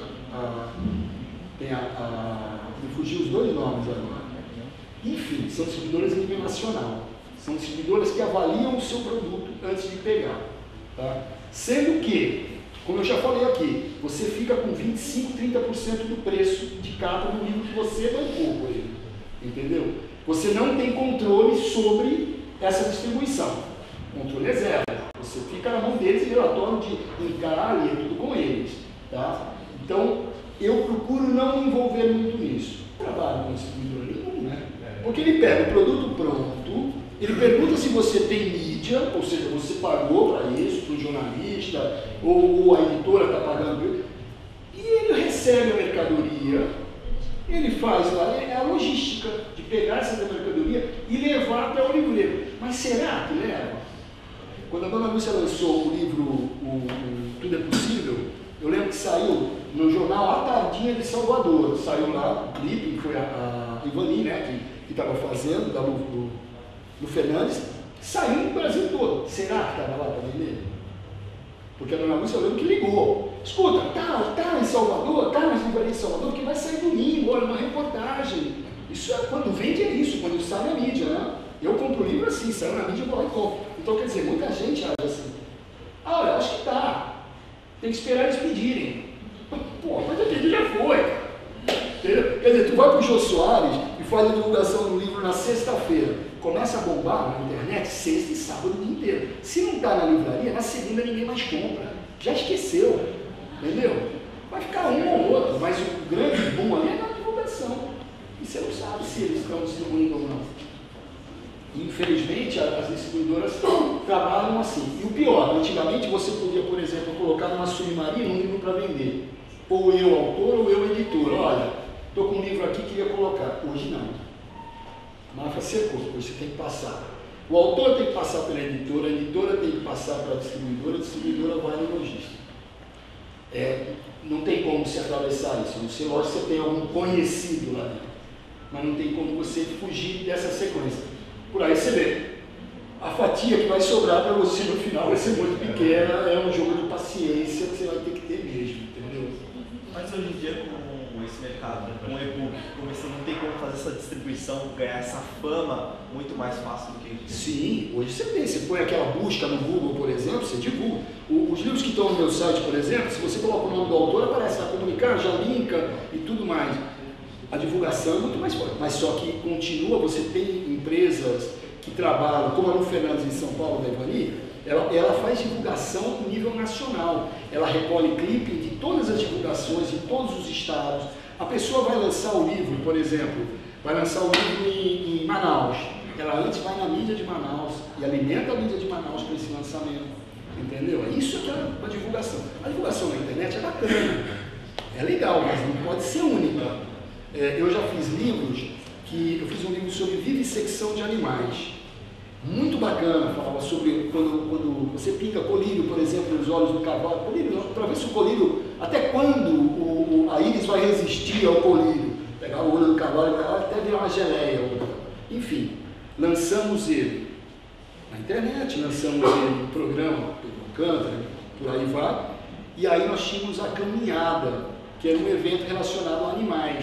Me fugiu os dois nomes agora. Enfim, são distribuidoras em nível nacional. São distribuidoras que avaliam o seu produto antes de pegar. Tá? Sendo que, como eu já falei aqui, você fica com 25, 30% do preço de capa do livro que você bancou por ele. Entendeu? Você não tem controle sobre essa distribuição. O controle é zero. Você fica na mão deles e relatório de encargo e tudo com eles. Tá? Então, eu procuro não me envolver muito nisso. Trabalho com distribuidor nenhum, né? Porque ele pega o produto pronto, ele pergunta se você tem mídia, ou seja, você pagou para isso, para o jornalista, ou a editora está pagando, e ele recebe a mercadoria, ele faz lá, é a logística de pegar essa mercadoria e levar até o livreiro. Mas será que leva? Quando a dona Lúcia lançou o livro Tudo é Possível, eu lembro que saiu no jornal A Tardinha de Salvador, saiu lá o clipe, que foi a Ivani, né, que estava fazendo, do Fernandes, saiu no Brasil todo. Será que estava lá para vender? Porque a dona Lúcia, eu lembro que ligou. Escuta, tá em Salvador, tá nas livrarias de Salvador, que vai sair domingo, olha, uma reportagem. Isso é, quando vende é isso, quando sai na mídia, né? Eu compro o livro assim, saiu na mídia, eu vou lá e compro. Então, quer dizer, muita gente acha assim. Olha, acho que tá. Tem que esperar eles pedirem. Pô, mas aquele já foi. Entendeu? Quer dizer, tu vai pro Jô Soares e faz a divulgação do livro na sexta-feira. Começa a bombar na internet sexta e sábado o dia inteiro. Se não está na livraria, na segunda ninguém mais compra. Já esqueceu. Entendeu? Vai ficar um ou outro, mas o grande boom ali é na divulgação. E você não sabe se eles estão distribuindo ou não. Infelizmente, as distribuidoras trabalham assim. E o pior, antigamente você podia, por exemplo, colocar numa Sulimaria um livro para vender. Ou eu, autor, ou eu, editor. Olha, estou com um livro aqui, queria colocar. Hoje não. A máfia secou, hoje você tem que passar. O autor tem que passar pela editora, a editora tem que passar para a distribuidora vai no lojista. Não tem como se atravessar isso. Não sei, lógico que você tem algum conhecido lá dentro. Mas não tem como você fugir dessa sequência. Por aí você vê. A fatia que vai sobrar para você no final vai ser muito pequena, é um jogo de paciência que você vai ter que ter mesmo, entendeu? Mas hoje em dia, com esse mercado, com o e-book, você não tem como fazer essa distribuição, ganhar essa fama muito mais fácil do que antes. Sim, hoje você tem. Você põe aquela busca no Google, por exemplo, você divulga. Os livros que estão no meu site, por exemplo, se você coloca o nome do autor, aparece lá, comunicar, já linka e tudo mais. A divulgação é muito mais forte, mas só que continua, você tem empresas que trabalham, como a Lu Fernandes em São Paulo, da Ivani, ela faz divulgação em nível nacional. Ela recolhe clipe de todas as divulgações em todos os estados. A pessoa vai lançar o livro, por exemplo, vai lançar o livro em Manaus. Ela antes vai na mídia de Manaus e alimenta a mídia de Manaus para esse lançamento. Entendeu? Isso é uma divulgação. A divulgação na internet é bacana, é legal, mas não pode ser única. Eu já fiz livros, eu fiz um livro sobre vivissecção de animais. Muito bacana, falava sobre quando você pinga colírio, por exemplo, nos olhos do cavalo, para ver se o colírio, até quando a íris vai resistir ao colírio. Pegar o olho do cavalo até virar uma geleia. Enfim, lançamos ele na internet, lançamos ele no programa, Pedro Alcântara, por aí vai. E aí nós tínhamos a Caminhada, que era um evento relacionado a animais.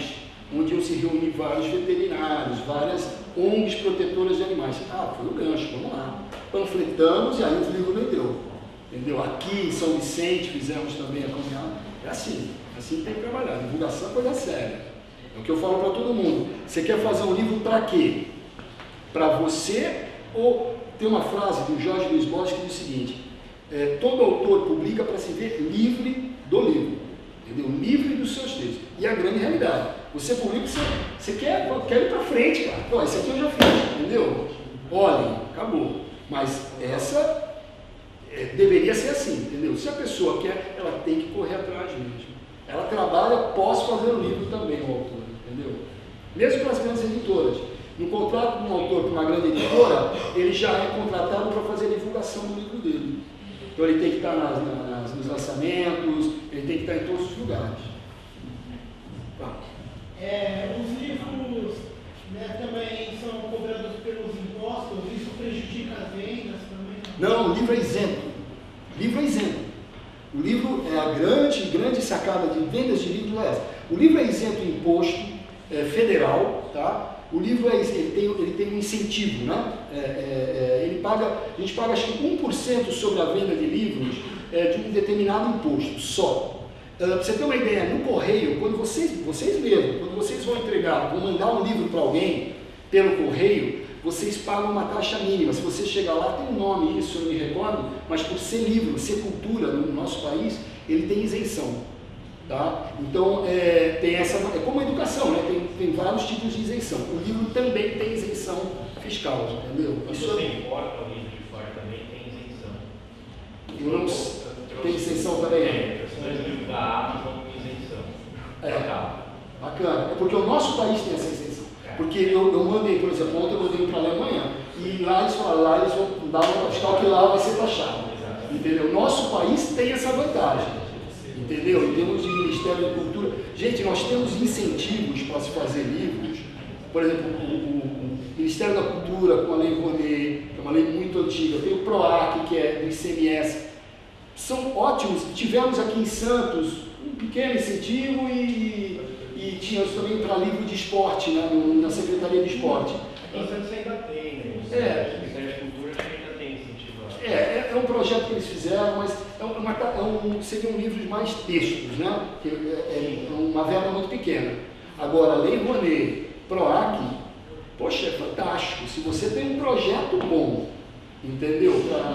onde iam se reunir vários veterinários, várias ONGs protetoras de animais. Ah, foi o gancho, vamos lá. Panfletamos e aí o livro vendeu. Entendeu? Aqui em São Vicente fizemos também a caminhada. É assim que tem que trabalhar. Divulgação é coisa séria. É o que eu falo para todo mundo. Você quer fazer um livro para quê? Para você, ou tem uma frase do Jorge Luiz Borges que diz o seguinte: todo autor publica para se ver livre do livro, entendeu? Livre dos seus textos. E a grande realidade, você publica, você quer ir para frente, cara. Pô, esse aqui eu já fiz, entendeu? Olhem, acabou. Mas essa deveria ser assim, entendeu? Se a pessoa quer, ela tem que correr atrás mesmo. Ela trabalha, posso fazer o livro também, o autor, entendeu? Mesmo para as grandes editoras. No contrato de um autor para uma grande editora, ele já é contratado para fazer a divulgação do livro dele. Então ele tem que estar nos lançamentos, ele tem que estar em todos os lugares. Os livros, né, também são cobrados pelos impostos, isso prejudica as vendas também? Não, o livro é isento. O livro é isento. O livro é a grande sacada de vendas de livros é essa. O livro é isento de imposto federal, tá? O livro ele tem um incentivo, né? A gente paga acho que 1% sobre a venda de livros de um determinado imposto só. Para você ter uma ideia, no correio, quando vocês mesmos, quando vocês vão mandar um livro para alguém pelo correio, vocês pagam uma taxa mínima. Se você chegar lá, tem um nome, isso eu não me recordo, mas por ser livro, ser cultura no nosso país, ele tem isenção. Tá? Então, tem essa, é como a educação, né? Tem vários tipos de isenção. O livro também tem isenção fiscal, entendeu? Quando você importa o livro de fora também tem isenção. Eu não tem isenção também? Os livros da Amazon com isenção. Bacana. É porque o nosso país tem essa isenção. Porque eu mandei, por exemplo, ontem eu mandei para a Alemanha e lá eles falaram, lá eles vão dar uma fiscal que lá vai ser taxado. Entendeu? Nosso país tem essa vantagem. Entendeu? Em termos de Ministério da Cultura, gente, nós temos incentivos para se fazer livros. Por exemplo, o Ministério da Cultura com a Lei Rouanet, que é uma lei muito antiga, tem o PROAC, que é do ICMS, são ótimos. Tivemos aqui em Santos um pequeno incentivo e tínhamos também para livro de esporte, né, na Secretaria de Esporte. Em Santos ainda tem, né? O Ministério da Cultura ainda tem incentivo. É um projeto que eles fizeram, mas seriam livros mais textos, né? Que é uma verba muito pequena. Agora, Lei Rouanet, PROAC, poxa, é fantástico. Se você tem um projeto bom, entendeu?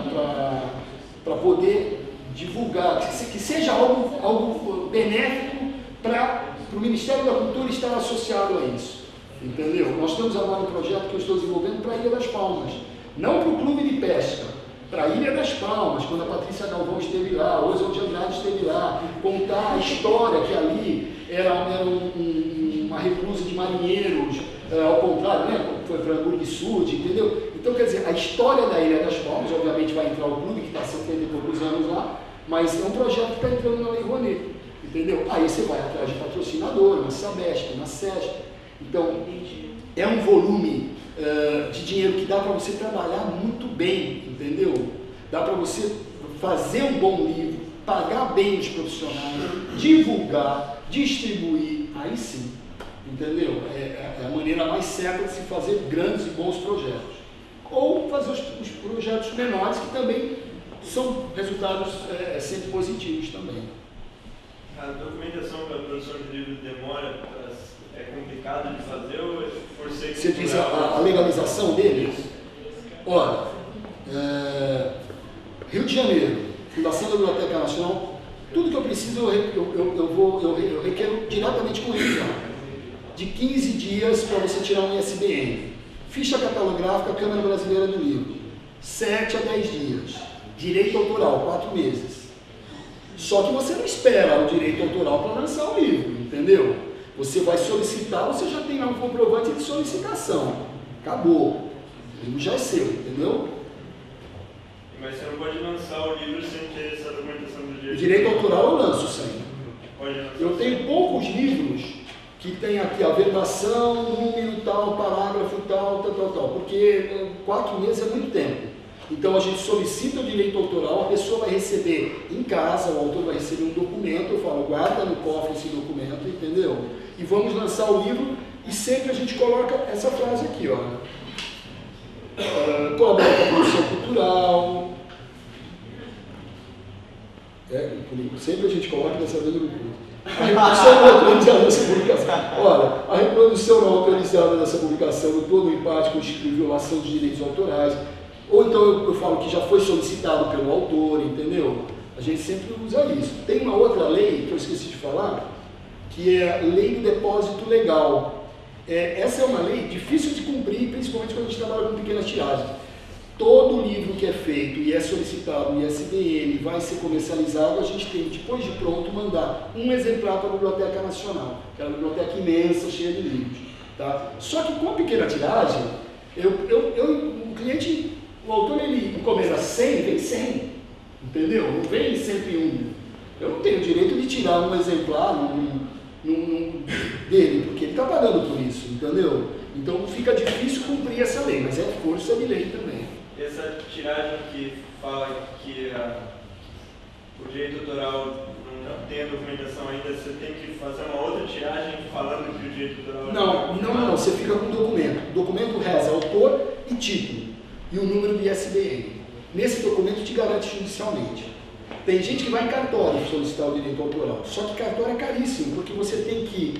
Para poder divulgar, que seja algo benéfico para o Ministério da Cultura estar associado a isso. Entendeu? Nós temos agora um projeto que eu estou desenvolvendo para a Ilha das Palmas, não para o Clube de Pesca, para a Ilha das Palmas, quando a Patrícia Galvão esteve lá, o Oswald de Andrade esteve lá, contar a história que ali era uma reclusa de marinheiros, ao contrário, né? Foi para Hamburgo Sul, entendeu? Então, quer dizer, a história da Ilha das Palmas, obviamente vai entrar o clube, que está há 70 e poucos anos lá, mas é um projeto que está entrando na Lei Rouanet, entendeu? Aí você vai atrás de patrocinador, na Sabesp, na SESP. Então, é um volume de dinheiro que dá para você trabalhar muito bem, entendeu? Dá para você fazer um bom livro, pagar bem os profissionais, divulgar, distribuir, aí sim, entendeu? É a maneira mais certa de se fazer grandes e bons projetos. Ou fazer os projetos menores, que também são resultados sempre positivos também. A documentação para a produção de livros demora, é complicado de fazer ou por ser... Você diz a legalização deles? Olha, Rio de Janeiro, Fundação da Biblioteca Nacional, tudo que eu preciso eu requero diretamente com eles. De 15 dias para você tirar um ISBN. Ficha catalográfica, Câmara Brasileira do Livro, 7 a 10 dias. Direito autoral, 4 meses. Só que você não espera o direito autoral para lançar o livro, entendeu? Você vai solicitar, você já tem lá um comprovante de solicitação. Acabou. O livro já é seu, entendeu? Mas você não pode lançar o livro sem ter essa documentação do direito. O direito autoral eu lanço sempre. Pode lançar. Eu tenho poucos livros que tem aqui a verbação, número tal, parágrafo tal, porque 4 meses é muito tempo. Então a gente solicita o direito autoral, a pessoa vai receber em casa, o autor vai receber um documento, eu falo, guarda no cofre esse documento, entendeu? E vamos lançar o livro e sempre a gente coloca essa frase aqui, ó. Colabora com a produção cultural. Sempre a gente coloca dessa vez no curso. A reprodução não autorizada dessa publicação. Olha, a reprodução não autorizada dessa publicação no todo o empate constitui violação dos direitos autorais. Ou então eu falo que já foi solicitado pelo autor, entendeu? A gente sempre usa isso. Tem uma outra lei que eu esqueci de falar, que é a Lei do Depósito Legal. Essa é uma lei difícil de cumprir, principalmente quando a gente trabalha com pequenas tiragens. Todo livro que é feito e é solicitado no ISBN vai ser comercializado, a gente tem, depois de pronto, mandar um exemplar para a Biblioteca Nacional, que é uma biblioteca imensa, cheia de livros. Tá? Só que com a pequena tiragem, o cliente, o autor, ele encomenda 100, vem 100, entendeu? Não vem 101. Eu não tenho o direito de tirar um exemplar dele, porque ele está pagando por isso, entendeu? Então fica difícil cumprir essa lei, mas é força de lei também. Essa tiragem que fala que o direito autoral não tem a documentação ainda, você tem que fazer uma outra tiragem falando que o direito autoral... Não, você fica com um documento. O documento reza autor e título, e o número do ISBN. Nesse documento te garante judicialmente. Tem gente que vai em cartório solicitar o direito autoral, só que cartório é caríssimo, porque você tem que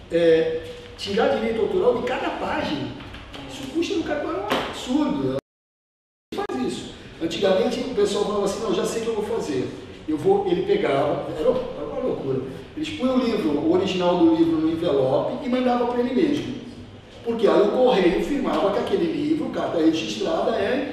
tirar direito autoral de cada página. Isso custa no cartório um absurdo. Faz isso. Antigamente o pessoal falava assim, não, já sei o que eu vou fazer. Ele pegava, era uma loucura. Eles punham o original do livro no envelope e mandava para ele mesmo. Porque aí o correio firmava que aquele livro, carta registrada,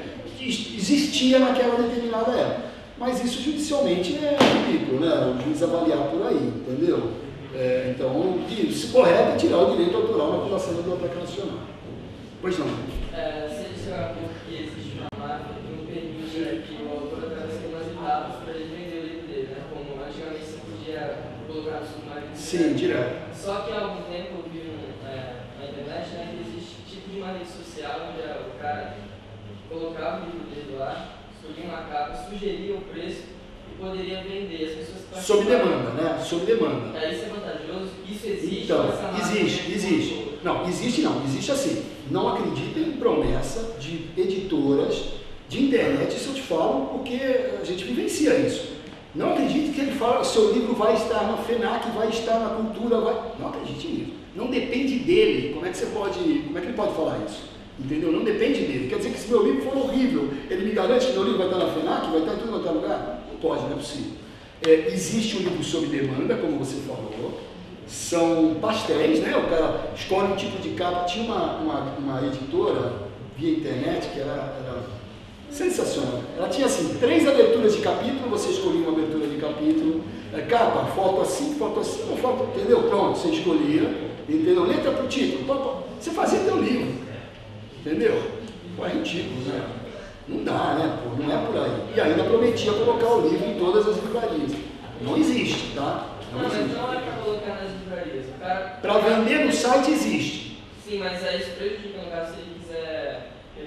existia naquela determinada época. Mas isso judicialmente é ridículo, né? O juiz avaliar por aí, entendeu? Então, se correto é tirar o direito autoral na aprovação da Biblioteca Nacional. Pois não. Se adicionar que existe uma máquina que não permite que o autor atravesse umas etapas para ele vender o livro dele, né? Como antigamente você podia colocar no submarino. Sim, direto. Só que há algum tempo eu vi na internet, né, que existe tipo de uma rede social onde o cara colocava o livro dele lá, escolhia uma capa, sugeria o preço e poderia vender. As pessoas sob demanda, né? Sob demanda. Isso é vantajoso? Isso existe? Então, existe. Não, existe assim. Não acreditem em promessa de editoras de internet, isso eu te falo porque a gente vivencia isso. Não acredite que ele fala que o seu livro vai estar na FENAC, vai estar na Cultura, não acredite nisso. Não depende dele. Como é que ele pode falar isso? Entendeu? Não depende dele. Quer dizer que se meu livro for horrível, ele me garante que meu livro vai estar na FENAC, vai estar em tudo quanto é lugar? Não pode, não é possível. Existe um livro sob demanda, como você falou. São pastéis, né? O cara escolhe um tipo de capa. Tinha uma editora via internet que era sensacional. Ela tinha assim, 3 aberturas de capítulo, você escolhia uma abertura de capítulo, capa, foto assim, uma foto, entendeu? Pronto, você escolhia, entendeu? Letra para o título, você fazia teu livro, entendeu? Pô, é ridículo, né? Não dá, né? Pô, não é por aí. E ainda prometia colocar o livro em todas as livrarias. Não existe, tá? Não, mas não é para colocar nas livrarias. Para vender no site existe. Sim, mas aí isso prejudica no caso se ele quiser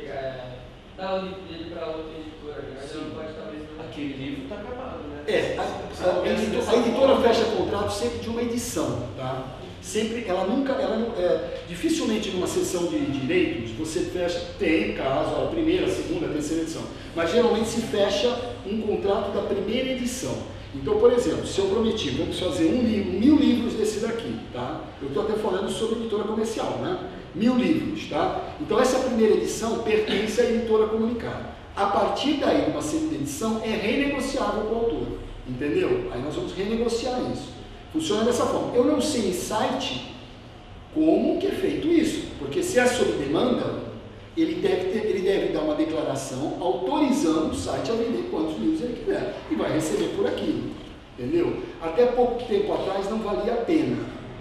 dar o livro dele para outra editora, né? Mas ele não pode talvez... Aquele livro está acabado, né? A editora fecha contrato sempre de uma edição, tá? Sempre, dificilmente numa sessão de direitos você fecha, tem caso, a primeira, a segunda, a terceira edição, mas geralmente se fecha um contrato da primeira edição. Então, por exemplo, se eu prometi, vamos fazer 1000 livros desse daqui, tá? Eu estou até falando sobre editora comercial, né? 1000 livros, tá? Então, essa primeira edição pertence à editora comunicada. A partir daí, uma segunda edição é renegociável com o autor, entendeu? Aí nós vamos renegociar isso. Funciona dessa forma. Eu não sei em site como que é feito isso, porque se é sob demanda, ele deve dar uma declaração autorizando o site a vender quantos livros ele quiser e vai receber por aquilo, entendeu? Até pouco tempo atrás não valia a pena.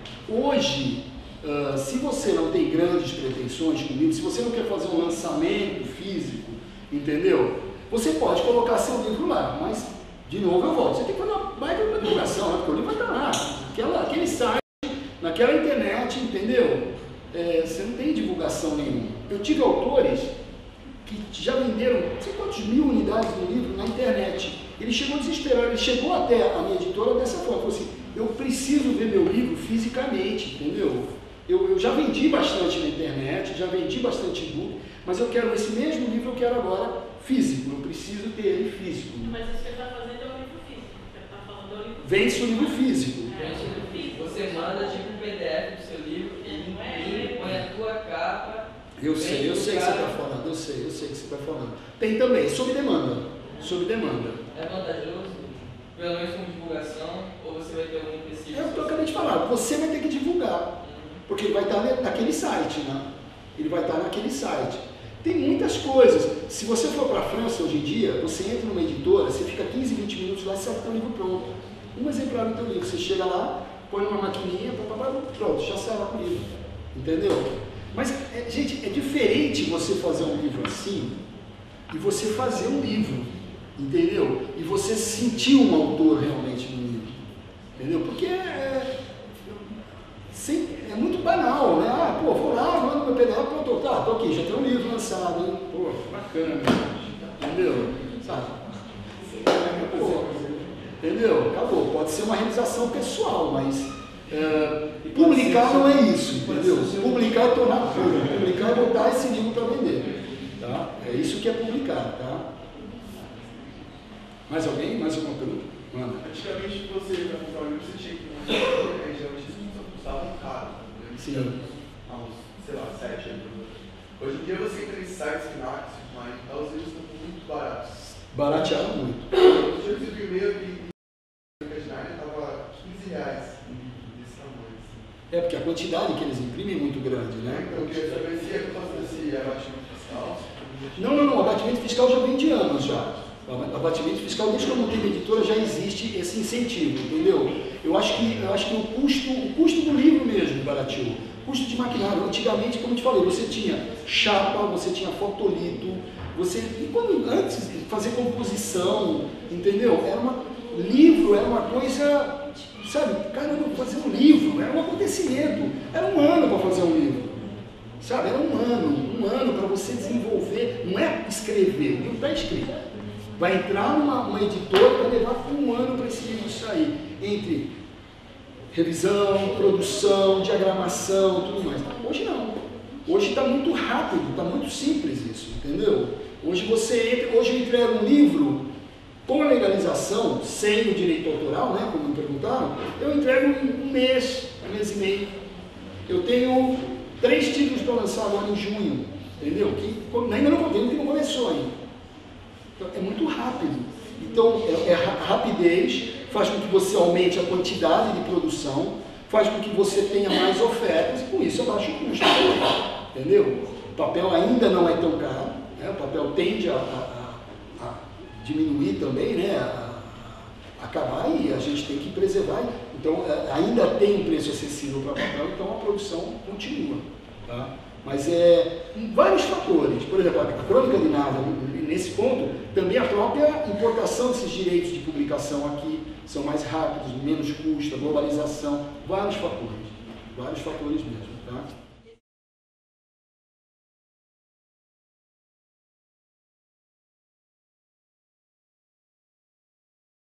Hoje, se você não tem grandes pretensões com livro, se você não quer fazer um lançamento físico, entendeu? Você pode colocar seu livro lá, mas, de novo eu volto, você tem que fazer uma baita divulgação, né? Porque o livro vai estar lá, aquele site, naquela internet, entendeu? Você não tem divulgação nenhuma. Eu tive autores que já venderam não sei quantos mil unidades do livro na internet. Ele chegou desesperado, ele chegou até a minha editora dessa forma, falou assim, eu preciso ver meu livro fisicamente, entendeu? Eu já vendi bastante na internet, já vendi bastante e-book, mas eu quero esse mesmo livro, eu quero agora físico, eu preciso ter ele físico. Mas isso que você está fazendo é o livro físico, você está falando é o livro físico. Vende-se o livro físico. Você manda tipo um PDF do seu livro, ele imprime, põe a tua capa. Eu sei o que você está falando, eu sei o que você está falando. Tem também, sob demanda. Sob demanda. É vantajoso, pelo menos como divulgação, ou você vai ter algum empecilho? É o que eu acabei de falar, você vai ter que divulgar, porque ele vai estar naquele site, né? Ele vai estar naquele site. Tem muitas coisas. Se você for para a França hoje em dia, você entra numa editora, você fica 15, 20 minutos lá e sai com o livro pronto. Um exemplar do teu livro, você chega lá, põe numa maquininha, pronto, já sai lá com o livro. Entendeu? Mas, gente, é diferente você fazer um livro assim e você fazer um livro. Entendeu? E você sentir um autor realmente no livro. Entendeu? Porque é muito banal, né? Ah, pô, vou lá, mando meu PDF, pronto, tá, tô aqui, já tem um livro lançado, hein? Pô, bacana, entendeu? Sabe? Pô, entendeu? Acabou. Pode ser uma realização pessoal, mas publicar não é isso, entendeu? Publicar é tornar público, publicar é botar esse livro para vender. Tá? É isso que é publicar, tá? Mais alguém? Mais alguma pergunta? Manda. Antigamente você, para comprar um livro, você tinha que ir geralmente as pessoas custavam caro. Né? Sim. Há uns, sei lá, 7 anos. Hoje em dia você entra em sites que os livros estão muito baratos. Baratearam muito. Eu já recebi o e-mail e estava R$15 desse tamanho. É, porque a quantidade que eles imprimem é muito grande, né? Então eu queria saber se é por causa desse abatimento fiscal. Não, o abatimento fiscal já vem de anos já. O abatimento fiscal, desde que eu montei a editora, já existe esse incentivo, entendeu? Eu acho que o custo do livro mesmo barateou. Custo de maquinário. Antigamente, como eu te falei, você tinha chapa, você tinha fotolito, e quando antes de fazer composição, entendeu? Livro era uma coisa, sabe? Caramba, fazer um livro era um acontecimento. Era um ano para fazer um livro. Sabe? Era um ano para você desenvolver, não é escrever, o livro está escrito. Vai entrar numa editora, vai levar um ano para esse livro sair, entre revisão, produção, diagramação, tudo mais. Hoje não. Hoje está muito rápido, está muito simples isso, entendeu? Hoje eu entrego um livro com a legalização, sem o direito autoral, né, como me perguntaram, eu entrego em um mês e meio. Eu tenho 3 títulos para lançar agora em junho, entendeu? Que ainda não começou ainda. Então, é muito rápido. Então, a rapidez faz com que você aumente a quantidade de produção, faz com que você tenha mais ofertas e com isso abaixa o custo. Entendeu? O papel ainda não é tão caro, né? O papel tende a diminuir também, né? A acabar e a gente tem que preservar. Então, ainda tem um preço acessível para papel, então a produção continua. Tá? Mas vários fatores. Por exemplo, a Crônica de Nárnia, nesse ponto, também a própria importação desses direitos de publicação aqui são mais rápidos, menos custo, a globalização, vários fatores mesmo. Tá?